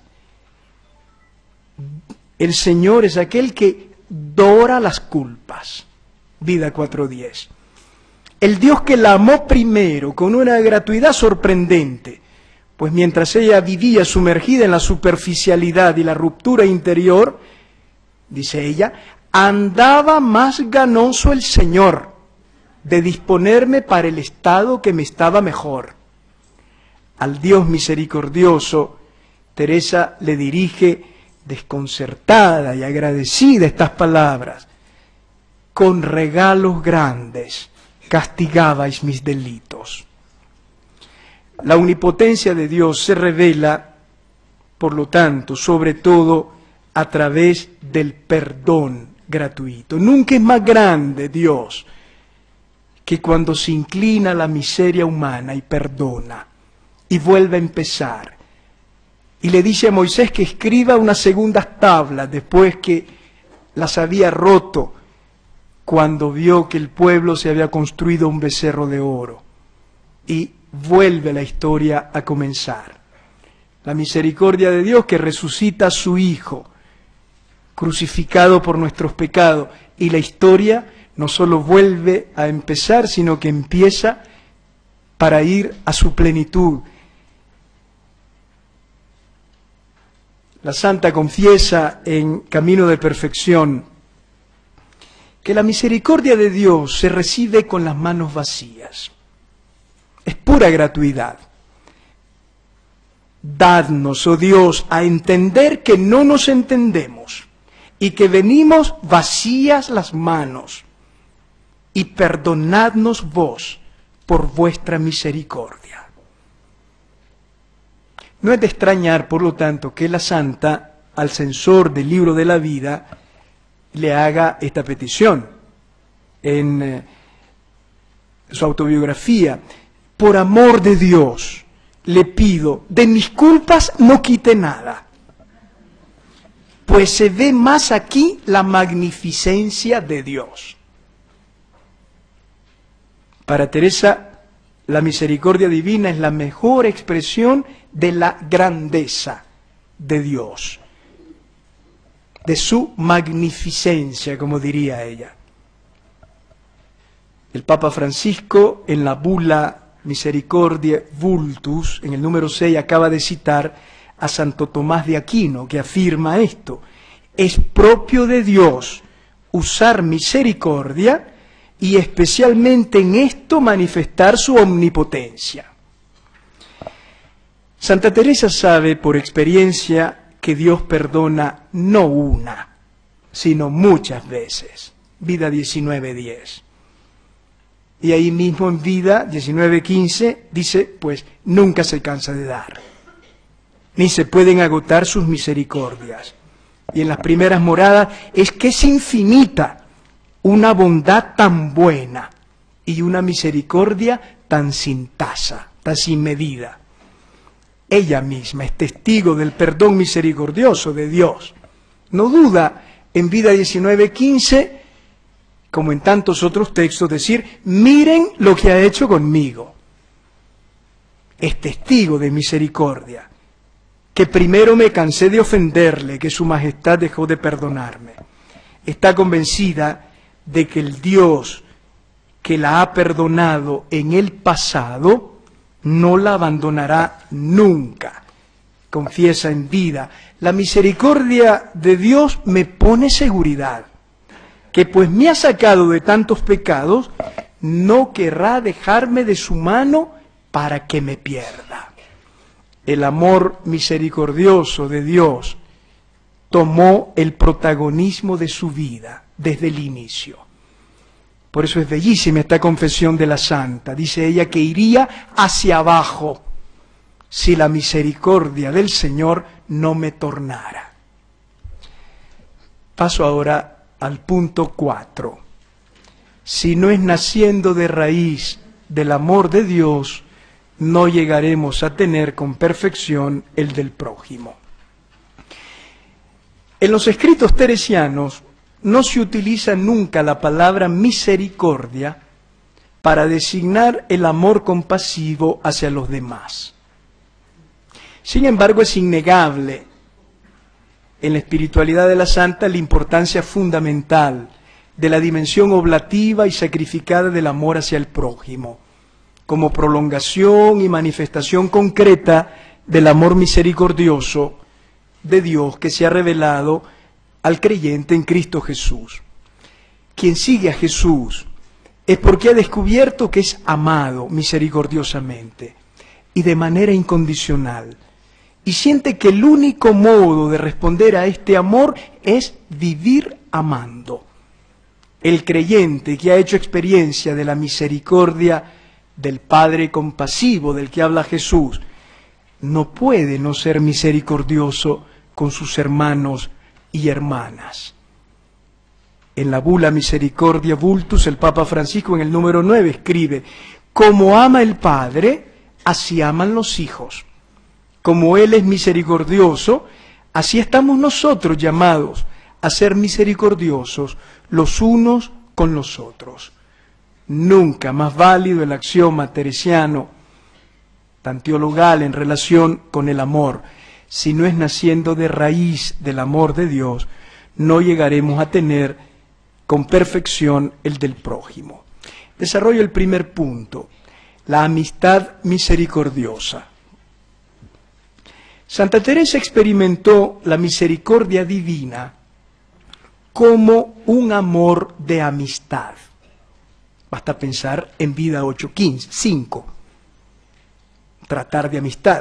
el Señor es aquel que dora las culpas. Vida 4:10. El Dios que la amó primero con una gratuidad sorprendente, pues mientras ella vivía sumergida en la superficialidad y la ruptura interior, dice ella, andaba más ganoso el Señor de disponerme para el estado que me estaba mejor. Al Dios misericordioso, Teresa le dirige desconcertada y agradecida estas palabras: con regalos grandes castigabais mis delitos. La omnipotencia de Dios se revela, por lo tanto, sobre todo a través del perdón gratuito. Nunca es más grande Dios que cuando se inclina a la miseria humana y perdona y vuelve a empezar. Y le dice a Moisés que escriba unas segundas tablas después que las había roto cuando vio que el pueblo se había construido un becerro de oro. Y vuelve la historia a comenzar. La misericordia de Dios que resucita a su Hijo, crucificado por nuestros pecados. Y la historia no solo vuelve a empezar, sino que empieza para ir a su plenitud. La Santa confiesa en Camino de Perfección que la misericordia de Dios se recibe con las manos vacías. Es pura gratuidad. Dadnos, oh Dios, a entender que no nos entendemos y que venimos vacías las manos, y perdonadnos vos por vuestra misericordia. No es de extrañar, por lo tanto, que la Santa, al censor del libro de la vida, le haga esta petición en su autobiografía: por amor de Dios, le pido, de mis culpas no quite nada, pues se ve más aquí la magnificencia de Dios. Para Teresa, la misericordia divina es la mejor expresión de la grandeza de Dios, de su magnificencia, como diría ella. El Papa Francisco, en la bula Misericordiae Vultus, en el número 6, acaba de citar a Santo Tomás de Aquino, que afirma esto: es propio de Dios usar misericordia y especialmente en esto manifestar su omnipotencia. Santa Teresa sabe por experiencia que Dios perdona no una, sino muchas veces. Vida 19:10. Y ahí mismo en Vida 19:15 dice, pues nunca se cansa de dar, ni se pueden agotar sus misericordias. Y en las primeras moradas es que es infinita una bondad tan buena y una misericordia tan sin tasa, tan sin medida. Ella misma es testigo del perdón misericordioso de Dios. No duda en Vida 19:15, como en tantos otros textos, decir, miren lo que ha hecho conmigo. Es testigo de misericordia, que primero me cansé de ofenderle, que su majestad dejó de perdonarme. Está convencida de que el Dios que la ha perdonado en el pasado no la abandonará nunca. Confiesa en vida, la misericordia de Dios me pone seguridad, que pues me ha sacado de tantos pecados, no querrá dejarme de su mano para que me pierda. El amor misericordioso de Dios tomó el protagonismo de su vida desde el inicio. Por eso es bellísima esta confesión de la santa. Dice ella que iría hacia abajo si la misericordia del Señor no me tornara. Paso ahora al punto 4. Si no es naciendo de raíz del amor de Dios, no llegaremos a tener con perfección el del prójimo. En los escritos teresianos no se utiliza nunca la palabra misericordia para designar el amor compasivo hacia los demás. Sin embargo, es innegable en la espiritualidad de la santa la importancia fundamental de la dimensión oblativa y sacrificada del amor hacia el prójimo, como prolongación y manifestación concreta del amor misericordioso de Dios que se ha revelado al creyente en Cristo Jesús. Quien sigue a Jesús es porque ha descubierto que es amado misericordiosamente y de manera incondicional, y siente que el único modo de responder a este amor es vivir amando. El creyente que ha hecho experiencia de la misericordia del Padre compasivo del que habla Jesús, no puede no ser misericordioso con sus hermanos y hermanas. En la bula Misericordia Vultus, el Papa Francisco en el número 9 escribe, como ama el Padre, así aman los hijos. Como Él es misericordioso, así estamos nosotros llamados a ser misericordiosos los unos con los otros. Nunca más válido el axioma teresiano, tan teologal en relación con el amor. Si no es naciendo de raíz del amor de Dios, no llegaremos a tener con perfección el del prójimo. Desarrollo el primer punto, la amistad misericordiosa. Santa Teresa experimentó la misericordia divina como un amor de amistad. Basta pensar en Vida 8:5, tratar de amistad.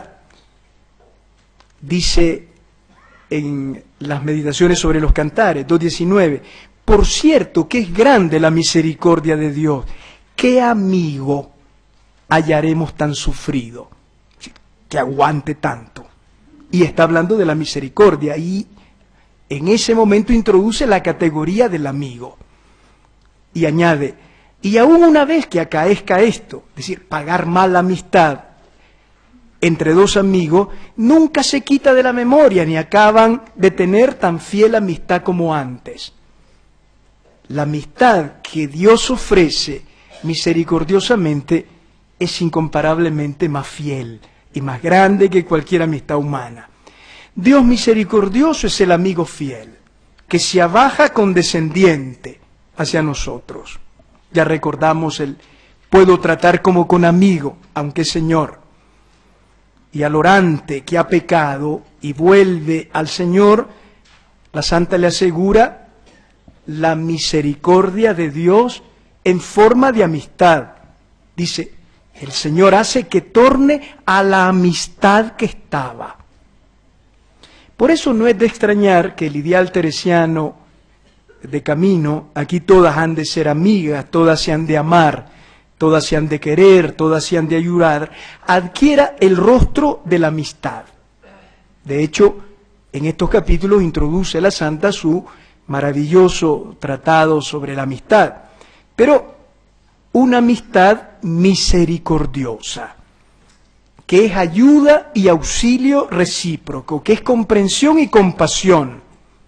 Dice en las meditaciones sobre los cantares, 2:19, por cierto que es grande la misericordia de Dios, ¿qué amigo hallaremos tan sufrido, que aguante tanto? Y está hablando de la misericordia, y en ese momento introduce la categoría del amigo. Y añade, y aún una vez que acaezca esto, es decir, pagar mal la amistad entre dos amigos, nunca se quita de la memoria, ni acaban de tener tan fiel amistad como antes. La amistad que Dios ofrece misericordiosamente es incomparablemente más fiel y más grande que cualquier amistad humana. Dios misericordioso es el amigo fiel, que se abaja condescendiente hacia nosotros. Ya recordamos el puedo tratar como con amigo, aunque Señor. Y al orante que ha pecado y vuelve al Señor, la santa le asegura la misericordia de Dios en forma de amistad. Dice, el Señor hace que torne a la amistad que estaba. Por eso no es de extrañar que el ideal teresiano de camino, aquí todas han de ser amigas, todas se han de amar, todas se han de querer, todas se han de ayudar, adquiera el rostro de la amistad. De hecho, en estos capítulos introduce la santa su maravilloso tratado sobre la amistad, pero una amistad misericordiosa, que es ayuda y auxilio recíproco, que es comprensión y compasión.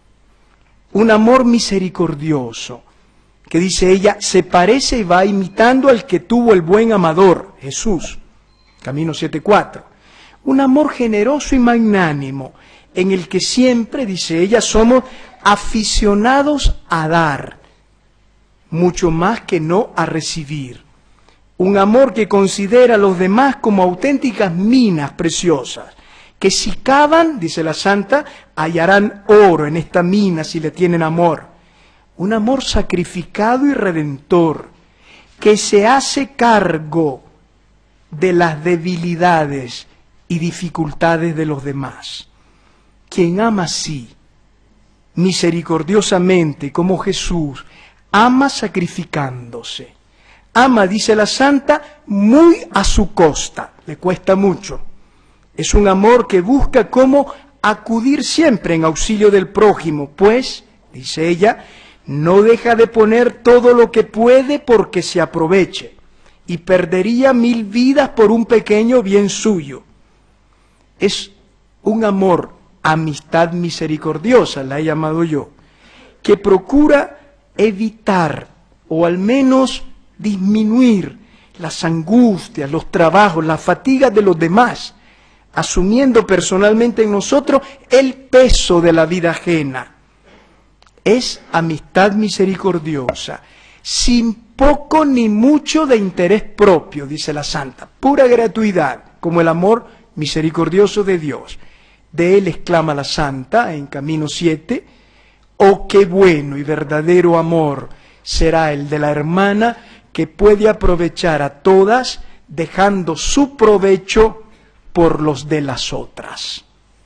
Un amor misericordioso, que dice ella, se parece y va imitando al que tuvo el buen amador, Jesús, Camino 7:4. Un amor generoso y magnánimo, en el que siempre, dice ella, somos aficionados a dar, mucho más que no a recibir. Un amor que considera a los demás como auténticas minas preciosas, que si cavan, dice la santa, hallarán oro en esta mina si le tienen amor. Un amor sacrificado y redentor, que se hace cargo de las debilidades y dificultades de los demás. Quien ama así, misericordiosamente, como Jesús, ama sacrificándose. Ama, dice la santa, muy a su costa, le cuesta mucho. Es un amor que busca cómo acudir siempre en auxilio del prójimo, pues, dice ella, no deja de poner todo lo que puede porque se aproveche, y perdería 1000 vidas por un pequeño bien suyo. Es un amor, amistad misericordiosa, la he llamado yo, que procura evitar, o al menos disminuir, las angustias, los trabajos, las fatigas de los demás, asumiendo personalmente en nosotros el peso de la vida ajena. Es amistad misericordiosa, sin poco ni mucho de interés propio, dice la santa, pura gratuidad, como el amor misericordioso de Dios. De él exclama la santa en Camino 7, oh, qué bueno y verdadero amor será el de la hermana que puede aprovechar a todas, dejando su provecho por los de las otras.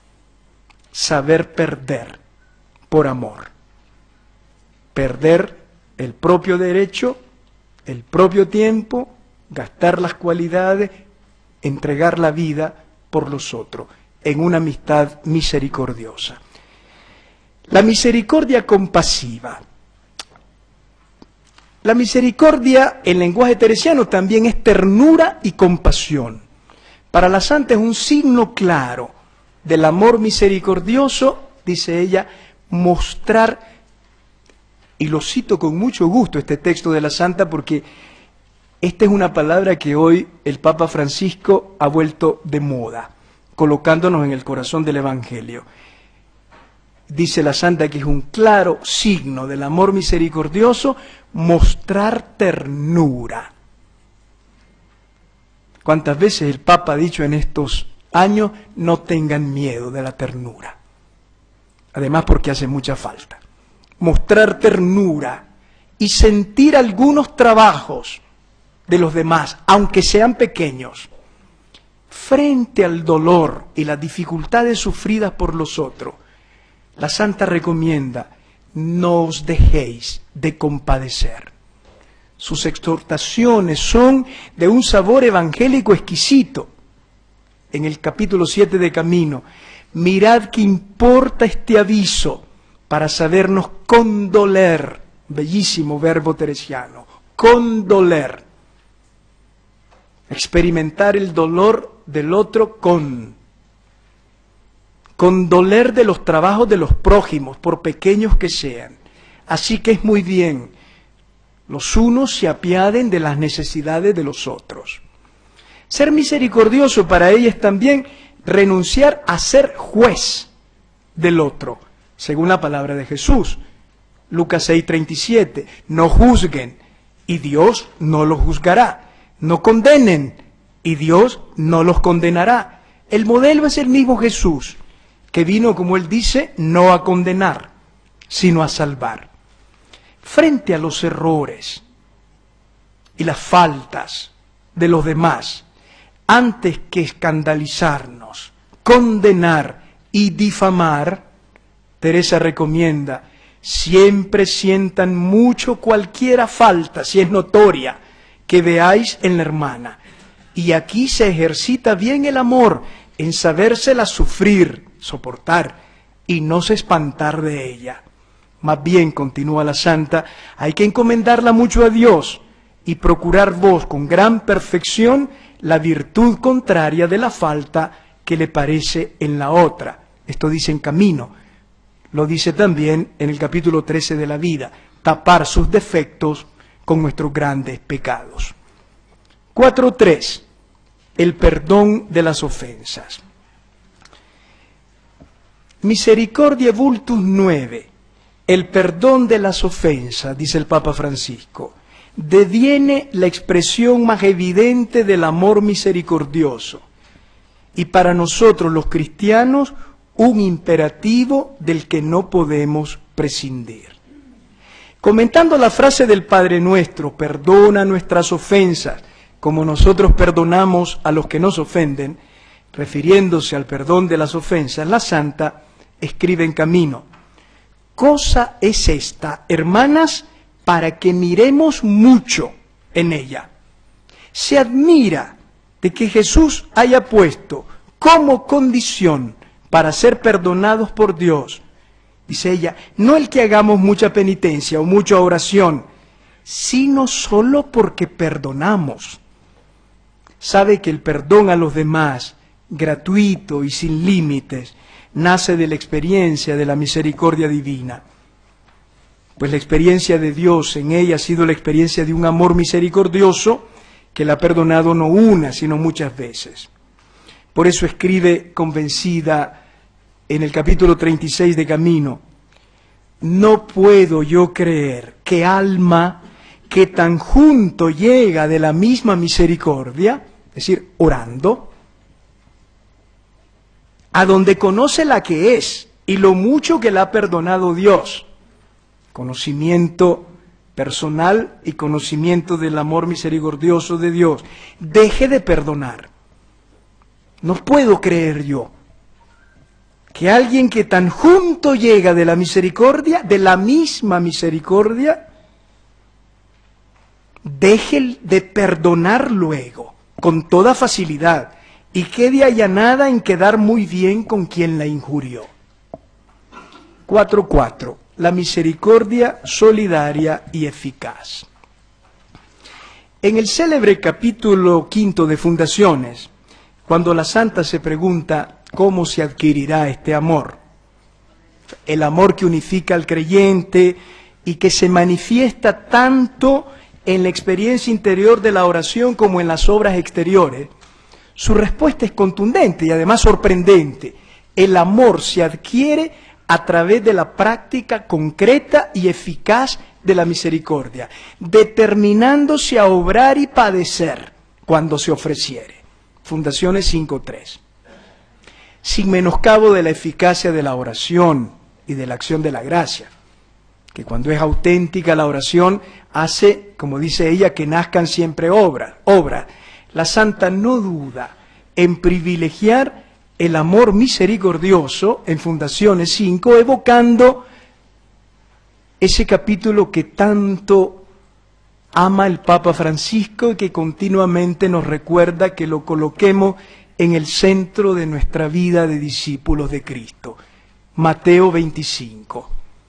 Saber perder por amor. Perder el propio derecho, el propio tiempo, gastar las cualidades, entregar la vida por los otros, en una amistad misericordiosa. La misericordia compasiva. La misericordia en lenguaje teresiano también es ternura y compasión. Para la santa es un signo claro del amor misericordioso, dice ella, mostrar, y lo cito con mucho gusto este texto de la santa porque esta es una palabra que hoy el Papa Francisco ha vuelto de moda, colocándonos en el corazón del Evangelio. Dice la santa que es un claro signo del amor misericordioso mostrar ternura. ¿Cuántas veces el Papa ha dicho en estos años, no tengan miedo de la ternura? Además porque hace mucha falta. Mostrar ternura y sentir algunos trabajos de los demás, aunque sean pequeños, frente al dolor y las dificultades sufridas por los otros. La santa recomienda, no os dejéis de compadecer. Sus exhortaciones son de un sabor evangélico exquisito. En el capítulo 7 de Camino, mirad que importa este aviso para sabernos condoler, bellísimo verbo teresiano, condoler, experimentar el dolor del otro condoler de los trabajos de los prójimos, por pequeños que sean. Así que es muy bien, los unos se apiaden de las necesidades de los otros. Ser misericordioso para ella es también renunciar a ser juez del otro, según la palabra de Jesús. Lucas 6:37, no juzguen y Dios no los juzgará. No condenen y Dios no los condenará. El modelo es el mismo Jesús, que vino, como él dice, no a condenar, sino a salvar. Frente a los errores y las faltas de los demás, antes que escandalizarnos, condenar y difamar, Teresa recomienda, siempre sientan mucho cualquiera falta, si es notoria, que veáis en la hermana. Y aquí se ejercita bien el amor, en sabérsela sufrir, soportar, y no se espantar de ella. Más bien, continúa la santa, hay que encomendarla mucho a Dios, y procurar vos con gran perfección la virtud contraria de la falta que le parece en la otra. Esto dice en Camino. Lo dice también en el capítulo 13 de la vida, tapar sus defectos con nuestros grandes pecados. 4.3. El perdón de las ofensas. Misericordia Vultus 9. El perdón de las ofensas, dice el Papa Francisco, deviene la expresión más evidente del amor misericordioso y para nosotros los cristianos un imperativo del que no podemos prescindir. Comentando la frase del Padre Nuestro, perdona nuestras ofensas como nosotros perdonamos a los que nos ofenden, refiriéndose al perdón de las ofensas, la Santa escribe en Camino: cosa es esta, hermanas, para que miremos mucho en ella. Se admira de que Jesús haya puesto como condición para ser perdonados por Dios, dice ella, no el que hagamos mucha penitencia o mucha oración, sino solo porque perdonamos. Sabe que el perdón a los demás, gratuito y sin límites, nace de la experiencia de la misericordia divina. Pues la experiencia de Dios en ella ha sido la experiencia de un amor misericordioso que la ha perdonado no una, sino muchas veces. Por eso escribe convencida en el capítulo 36 de Camino: no puedo yo creer que alma que tan junto llega de la misma misericordia, es decir, orando, a donde conoce la que es y lo mucho que la ha perdonado Dios, conocimiento personal y conocimiento del amor misericordioso de Dios, deje de perdonar. No puedo creer yo que alguien que tan junto llega de la misericordia, de la misma misericordia, deje de perdonar luego, con toda facilidad, y quede allanada en quedar muy bien con quien la injurió. 4.4. La misericordia solidaria y eficaz. En el célebre capítulo 5 de Fundaciones, cuando la Santa se pregunta cómo se adquirirá este amor, el amor que unifica al creyente y que se manifiesta tanto en la experiencia interior de la oración como en las obras exteriores, su respuesta es contundente y además sorprendente. El amor se adquiere a través de la práctica concreta y eficaz de la misericordia, determinándose a obrar y padecer cuando se ofreciere. Fundaciones 5.3. Sin menoscabo de la eficacia de la oración y de la acción de la gracia, que cuando es auténtica la oración hace, como dice ella, que nazcan siempre obras. La Santa no duda en privilegiar el amor misericordioso en Fundaciones 5, evocando ese capítulo que tanto ama el Papa Francisco y que continuamente nos recuerda que lo coloquemos en el centro de nuestra vida de discípulos de Cristo. Mateo 25.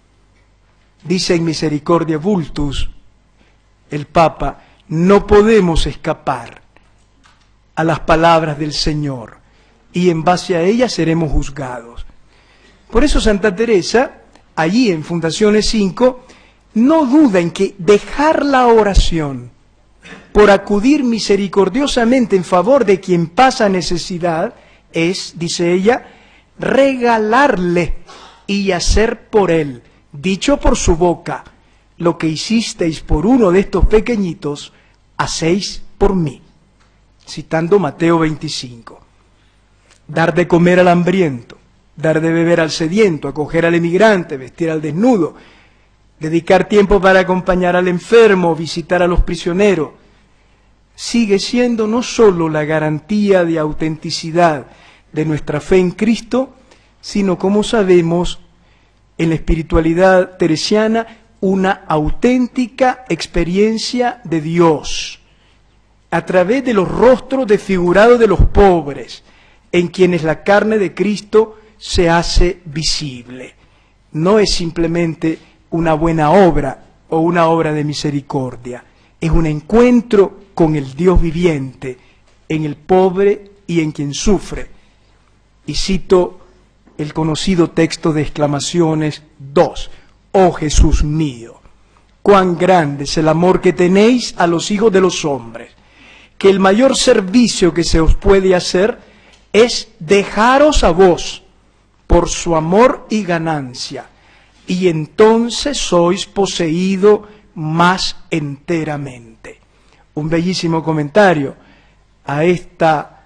Dice en Misericordia Vultus el Papa: no podemos escapar a las palabras del Señor y en base a ellas seremos juzgados. Por eso Santa Teresa, allí en Fundaciones 5, no duda en que dejar la oración por acudir misericordiosamente en favor de quien pasa necesidad es, dice ella, regalarle y hacer por él, dicho por su boca: lo que hicisteis por uno de estos pequeñitos, hacéis por mí. Citando Mateo 25. Dar de comer al hambriento, dar de beber al sediento, acoger al emigrante, vestir al desnudo, dedicar tiempo para acompañar al enfermo, visitar a los prisioneros, sigue siendo no solo la garantía de autenticidad de nuestra fe en Cristo, sino, como sabemos, en la espiritualidad teresiana, una auténtica experiencia de Dios, a través de los rostros desfigurados de los pobres, en quienes la carne de Cristo se hace visible. No es simplemente una buena obra o una obra de misericordia, Es un encuentro con el Dios viviente, en el pobre y en quien sufre. Y cito el conocido texto de exclamaciones 2. Oh Jesús mío, cuán grande es el amor que tenéis a los hijos de los hombres, que el mayor servicio que se os puede hacer es dejaros a vos por su amor y ganancia, y entonces sois poseído más enteramente. Un bellísimo comentario a esta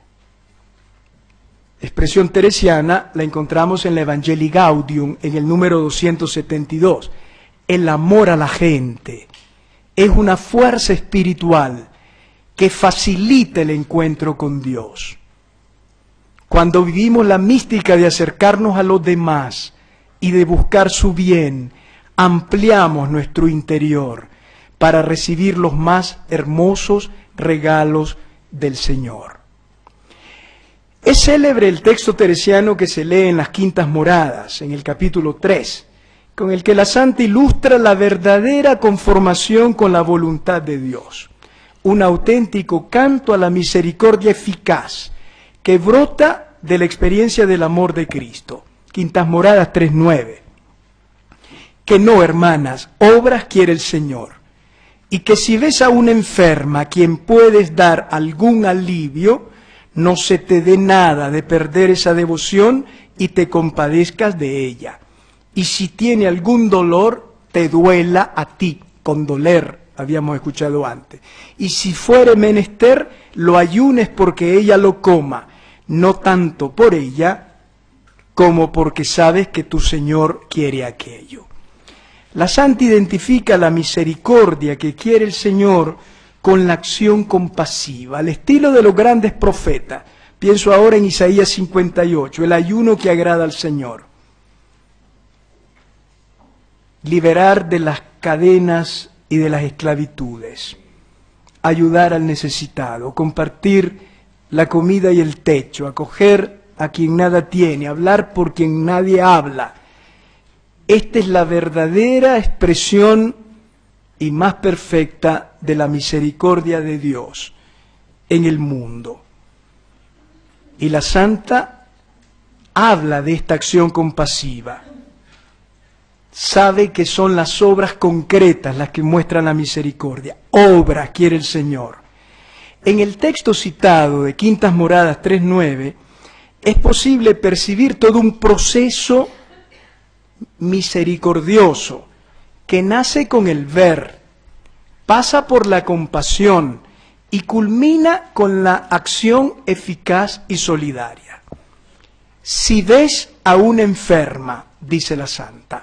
expresión teresiana la encontramos en la Evangelii Gaudium, en el número 272. El amor a la gente es una fuerza espiritual que facilita el encuentro con Dios. Cuando vivimos la mística de acercarnos a los demás y de buscar su bien, ampliamos nuestro interior para recibir los más hermosos regalos del Señor. Es célebre el texto teresiano que se lee en las Quintas Moradas, en el capítulo 3, con el que la santa ilustra la verdadera conformación con la voluntad de Dios. Un auténtico canto a la misericordia eficaz que brota de la experiencia del amor de Cristo. Quintas Moradas 3:9. Que no, hermanas, obras quiere el Señor, y que si ves a una enferma a quien puedes dar algún alivio, no se te dé nada de perder esa devoción y te compadezcas de ella. Y si tiene algún dolor, te duela a ti, condoler, habíamos escuchado antes. Y si fuere menester, lo ayunes porque ella lo coma, no tanto por ella como porque sabes que tu Señor quiere aquello. La santa identifica la misericordia que quiere el Señor con la acción compasiva, al estilo de los grandes profetas. Pienso ahora en Isaías 58, el ayuno que agrada al Señor. Liberar de las cadenas y de las esclavitudes, ayudar al necesitado, compartir la comida y el techo, acoger a quien nada tiene, hablar por quien nadie habla. Esta es la verdadera expresión y más perfecta de la misericordia de Dios en el mundo. Y la santa habla de esta acción compasiva. Sabe que son las obras concretas las que muestran la misericordia. Obras quiere el Señor. En el texto citado de Quintas Moradas 3:9 es posible percibir todo un proceso misericordioso que nace con el ver, pasa por la compasión y culmina con la acción eficaz y solidaria. Si ves a una enferma, dice la santa,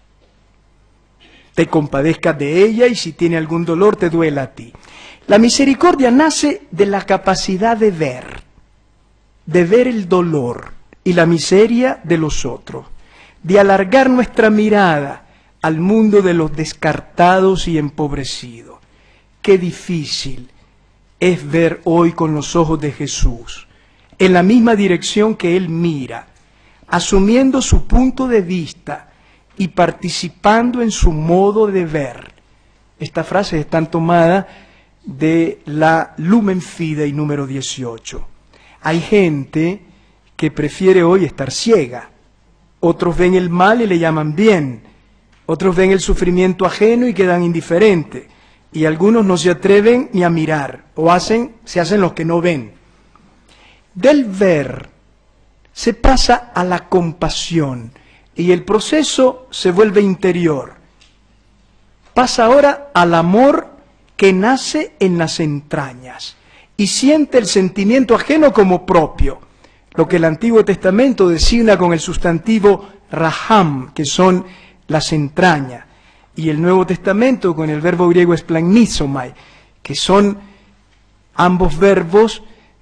te compadezcas de ella y si tiene algún dolor te duela a ti. La misericordia nace de la capacidad de ver el dolor y la miseria de los otros, de alargar nuestra mirada al mundo de los descartados y empobrecidos. Qué difícil es ver hoy con los ojos de Jesús, en la misma dirección que Él mira, asumiendo su punto de vista y participando en su modo de ver. Estas frases están tomadas de la Lumen Fidei número 18. Hay gente que prefiere hoy estar ciega. Otros ven el mal y le llaman bien. Otros ven el sufrimiento ajeno y quedan indiferentes. Y algunos no se atreven ni a mirar, o se hacen los que no ven. Del ver se pasa a la compasión y el proceso se vuelve interior. Pasa ahora al amor que nace en las entrañas y siente el sentimiento ajeno como propio, lo que el Antiguo Testamento designa con el sustantivo raham, que son las entrañas, y el Nuevo Testamento con el verbo griego esplanizomai, que son ambos verbos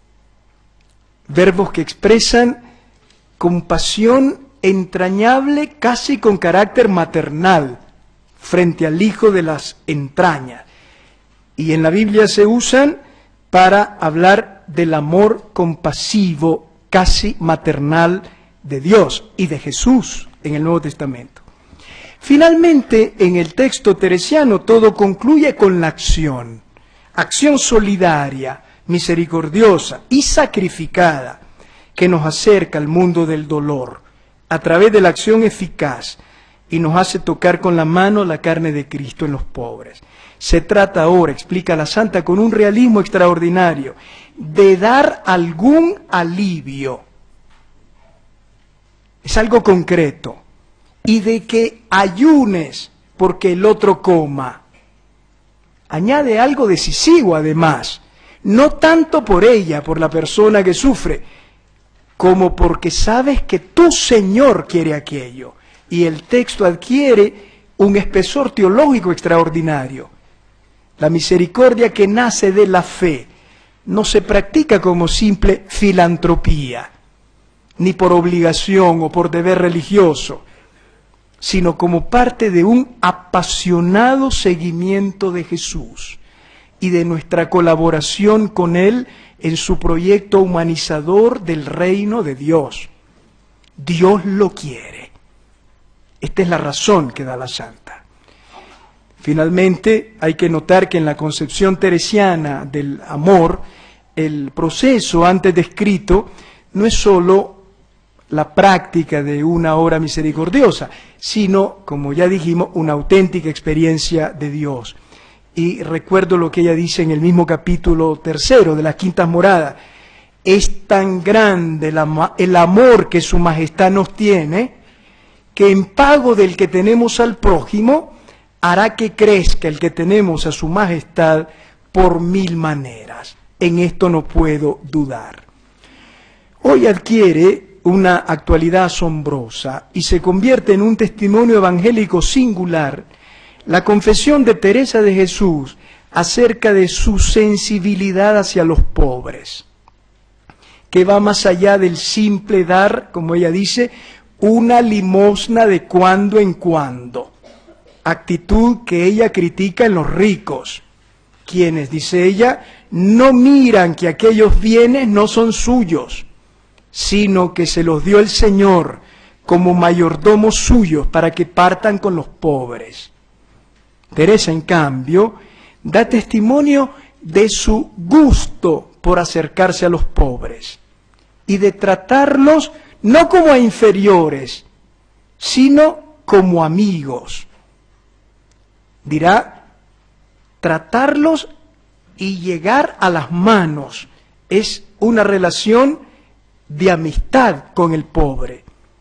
que expresan compasión entrañable casi con carácter maternal frente al hijo de las entrañas. Y en la Biblia se usan para hablar del amor compasivo, casi maternal de Dios y de Jesús en el Nuevo Testamento. Finalmente, en el texto teresiano todo concluye con la acción solidaria, misericordiosa y sacrificada que nos acerca al mundo del dolor a través de la acción eficaz y nos hace tocar con la mano la carne de Cristo en los pobres. Se trata ahora, explica la Santa con un realismo extraordinario, de dar algún alivio. Es algo concreto. Y de que ayunes porque el otro coma. Añade algo decisivo además, no tanto por ella, por la persona que sufre, como porque sabes que tu Señor quiere aquello. Y el texto adquiere un espesor teológico extraordinario. La misericordia que nace de la fe no se practica como simple filantropía, ni por obligación o por deber religioso, sino como parte de un apasionado seguimiento de Jesús y de nuestra colaboración con Él en su proyecto humanizador del reino de Dios. Dios lo quiere. Esta es la razón que da la Santa. Finalmente, hay que notar que en la concepción teresiana del amor, el proceso antes descrito no es sólo la práctica de una obra misericordiosa, sino, como ya dijimos, una auténtica experiencia de Dios. Y recuerdo lo que ella dice en el mismo capítulo 3 de las Quintas Moradas: es tan grande el amor que su majestad nos tiene, que en pago del que tenemos al prójimo, hará que crezca el que tenemos a su majestad por 1000 maneras. En esto no puedo dudar. Hoy adquiere una actualidad asombrosa y se convierte en un testimonio evangélico singular la confesión de Teresa de Jesús acerca de su sensibilidad hacia los pobres, que va más allá del simple dar, como ella dice, una limosna de cuando en cuando, actitud que ella critica en los ricos, quienes, dice ella, no miran que aquellos bienes no son suyos, sino que se los dio el Señor como mayordomos suyos para que partan con los pobres. Teresa, en cambio, da testimonio de su gusto por acercarse a los pobres y de tratarlos no como a inferiores, sino como amigos. Dirá, tratarlos y llegar a las manos es una relación de amistad con el pobre.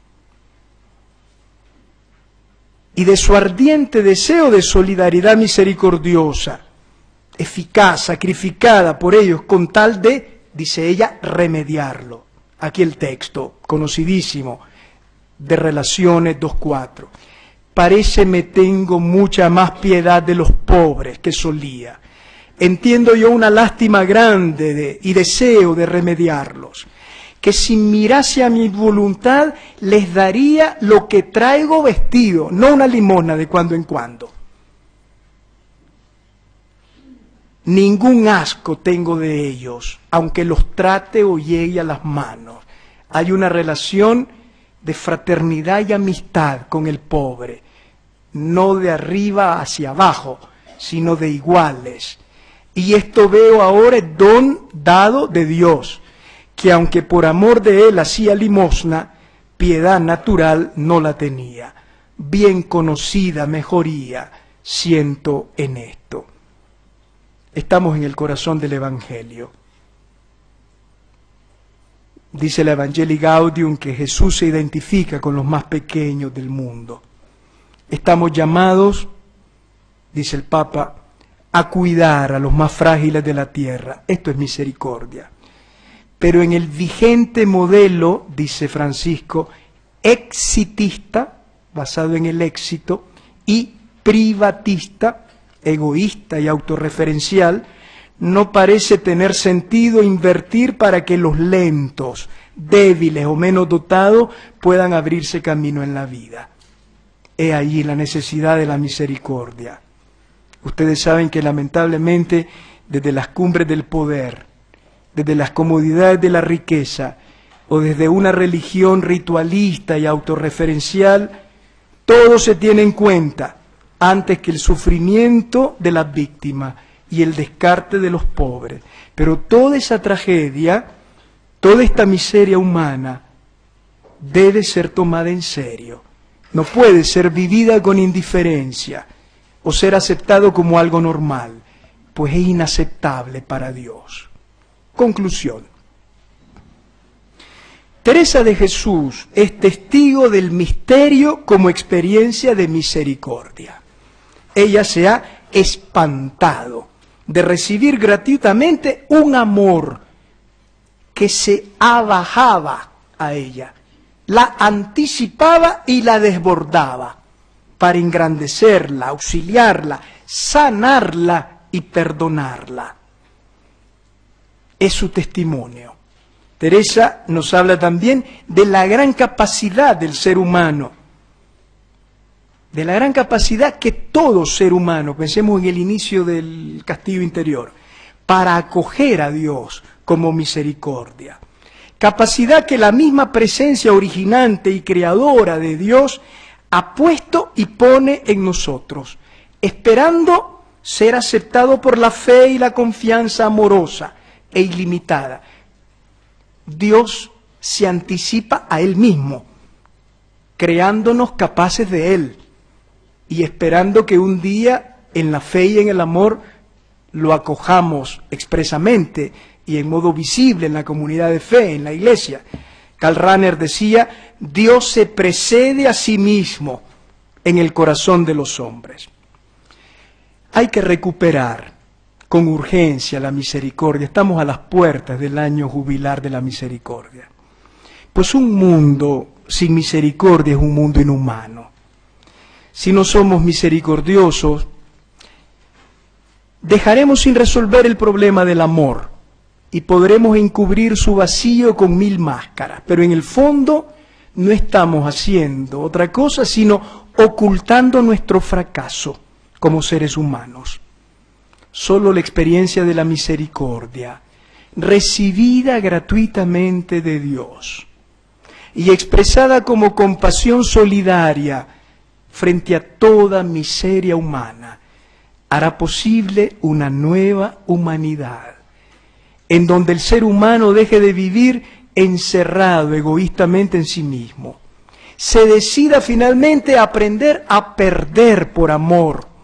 Y de su ardiente deseo de solidaridad misericordiosa, eficaz, sacrificada por ellos, con tal de, dice ella, remediarlo. Aquí el texto, conocidísimo, de Relaciones 2.4. Paréceme tengo mucha más piedad de los pobres que solía. Entiendo yo una lástima grande y deseo de remediarlos, que si mirase a mi voluntad les daría lo que traigo vestido, no una limosna de cuando en cuando. Ningún asco tengo de ellos, aunque los trate o llegue a las manos. Hay una relación de fraternidad y amistad con el pobre, no de arriba hacia abajo, sino de iguales. Y esto veo ahora es don dado de Dios, que aunque por amor de Él hacía limosna, piedad natural no la tenía. Bien conocida mejoría siento en esto. Estamos en el corazón del Evangelio. Dice la Evangelii Gaudium que Jesús se identifica con los más pequeños del mundo. Estamos llamados, dice el Papa, a cuidar a los más frágiles de la tierra. Esto es misericordia. Pero en el vigente modelo, dice Francisco, exitista, basado en el éxito, y privatista, egoísta y autorreferencial, no parece tener sentido invertir para que los lentos, débiles o menos dotados puedan abrirse camino en la vida. He allí la necesidad de la misericordia. Ustedes saben que lamentablemente desde las cumbres del poder, desde las comodidades de la riqueza o desde una religión ritualista y autorreferencial, Todo se tiene en cuenta antes que el sufrimiento de las víctimas y el descarte de los pobres. Pero toda esa tragedia, toda esta miseria humana debe ser tomada en serio. No puede ser vivida con indiferencia o ser aceptado como algo normal, pues es inaceptable para Dios. Conclusión. Teresa de Jesús es testigo del misterio como experiencia de misericordia. Ella se ha espantado de recibir gratuitamente un amor que se abajaba a ella, la anticipaba y la desbordaba para engrandecerla, auxiliarla, sanarla y perdonarla. Es su testimonio. Teresa nos habla también de la gran capacidad del ser humano, de la gran capacidad que todo ser humano, pensemos en el inicio del castillo interior, para acoger a Dios como misericordia. Capacidad que la misma presencia originante y creadora de Dios ha puesto y pone en nosotros, esperando ser aceptado por la fe y la confianza amorosa e ilimitada. Dios se anticipa a Él mismo, creándonos capaces de Él y esperando que un día en la fe y en el amor lo acojamos expresamente y en modo visible en la comunidad de fe, en la iglesia. Karl Rahner decía, Dios se precede a sí mismo en el corazón de los hombres. Hay que recuperar con urgencia la misericordia. Estamos a las puertas del año jubilar de la misericordia. Pues un mundo sin misericordia es un mundo inhumano. Si no somos misericordiosos, dejaremos sin resolver el problema del amor y podremos encubrir su vacío con 1000 máscaras, pero en el fondo no estamos haciendo otra cosa sino ocultando nuestro fracaso como seres humanos. Solo la experiencia de la misericordia, recibida gratuitamente de Dios y expresada como compasión solidaria frente a toda miseria humana, hará posible una nueva humanidad, en donde el ser humano deje de vivir encerrado egoístamente en sí mismo, se decida finalmente a aprender a perder por amor,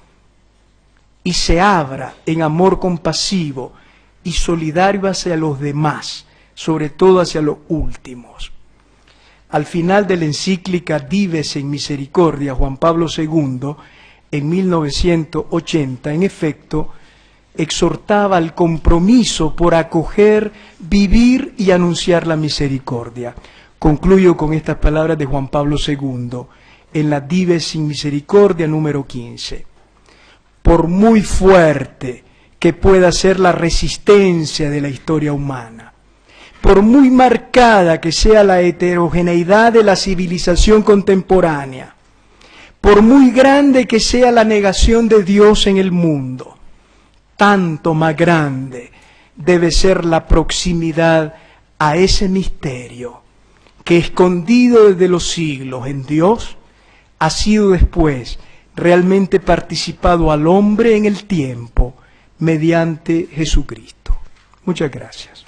y se abra en amor compasivo y solidario hacia los demás, sobre todo hacia los últimos. Al final de la encíclica Dives in Misericordia, Juan Pablo II, en 1980, en efecto, exhortaba al compromiso por acoger, vivir y anunciar la misericordia. Concluyo con estas palabras de Juan Pablo II, en la Dives in Misericordia número 15. Por muy fuerte que pueda ser la resistencia de la historia humana, por muy marcada que sea la heterogeneidad de la civilización contemporánea, por muy grande que sea la negación de Dios en el mundo, tanto más grande debe ser la proximidad a ese misterio que, escondido desde los siglos en Dios, ha sido después realmente participado al hombre en el tiempo mediante Jesucristo. Muchas gracias.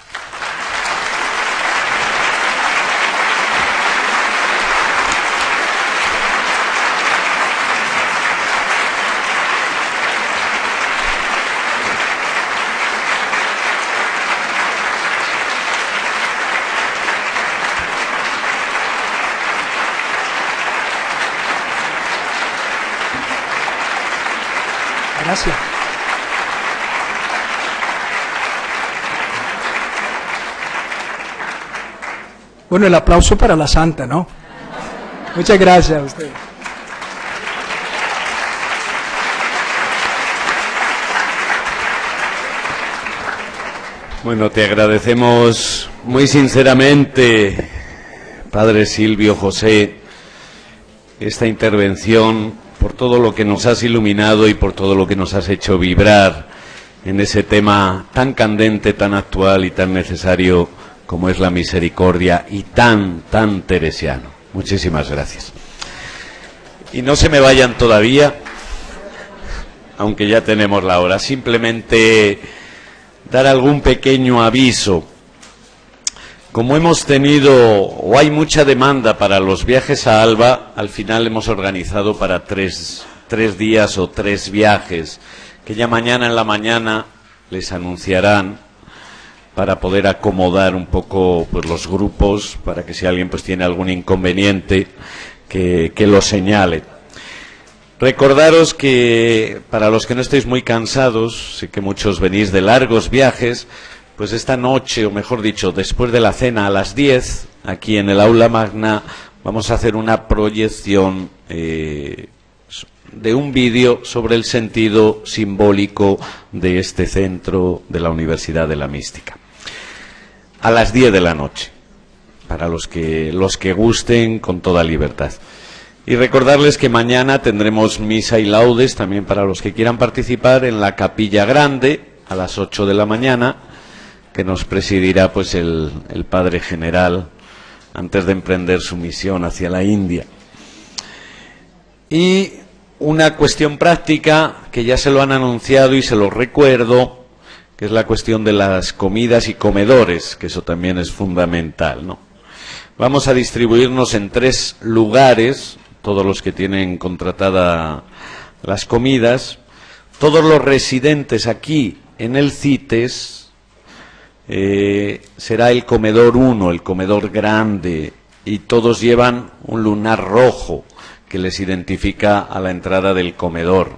Gracias. Bueno, el aplauso para la santa, ¿no? Muchas gracias a usted. Bueno, te agradecemos muy sinceramente, Padre Silvio José, esta intervención, por todo lo que nos has iluminado y por todo lo que nos has hecho vibrar en ese tema tan candente, tan actual y tan necesario como es la misericordia y tan teresiano. Muchísimas gracias. Y no se me vayan todavía, aunque ya tenemos la hora. Simplemente dar algún pequeño aviso. Como hemos tenido, o hay mucha demanda para los viajes a Alba, al final hemos organizado para tres días o 3 viajes, que ya mañana en la mañana les anunciarán, para poder acomodar un poco pues los grupos, para que si alguien pues tiene algún inconveniente, que lo señale. Recordaros que, para los que no estéis muy cansados, sé que muchos venís de largos viajes, pues esta noche, o mejor dicho, después de la cena a las 10, aquí en el Aula Magna, vamos a hacer una proyección de un vídeo sobre el sentido simbólico de este centro de la Universidad de la Mística. A las 10 de la noche, para los que gusten, con toda libertad. Y recordarles que mañana tendremos misa y laudes, también para los que quieran participar, en la Capilla Grande, a las 8 de la mañana, que nos presidirá pues el Padre General, antes de emprender su misión hacia la India. Y una cuestión práctica, que ya se lo han anunciado y se lo recuerdo, que es la cuestión de las comidas y comedores, que eso también es fundamental, ¿no? Vamos a distribuirnos en 3 lugares, todos los que tienen contratada las comidas. Todos los residentes aquí en el CITES, será el comedor 1, el comedor grande, y todos llevan un lunar rojo que les identifica a la entrada del comedor.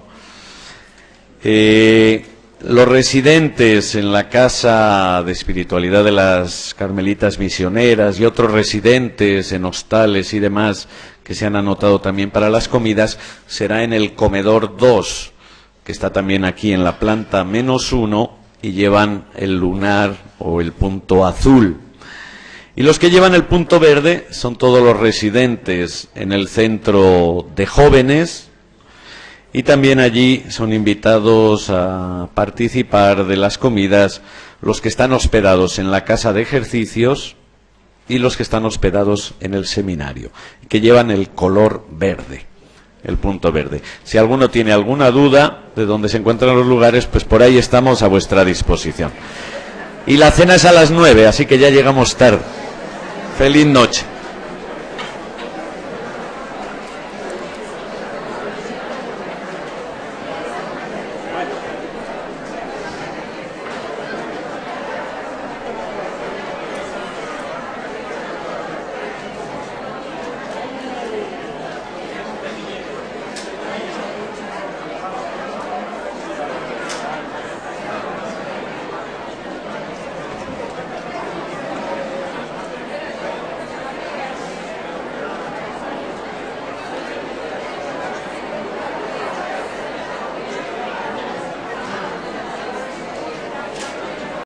Los residentes en la Casa de Espiritualidad de las Carmelitas Misioneras y otros residentes en hostales y demás que se han anotado también para las comidas, será en el comedor 2, que está también aquí en la planta -1, y llevan el lunar o el punto azul. Y los que llevan el punto verde son todos los residentes en el centro de jóvenes, y también allí son invitados a participar de las comidas los que están hospedados en la casa de ejercicios y los que están hospedados en el seminario, que llevan el color verde, el punto verde. Si alguno tiene alguna duda de dónde se encuentran los lugares, pues por ahí estamos a vuestra disposición. Y la cena es a las 9, así que ya llegamos tarde. Feliz noche.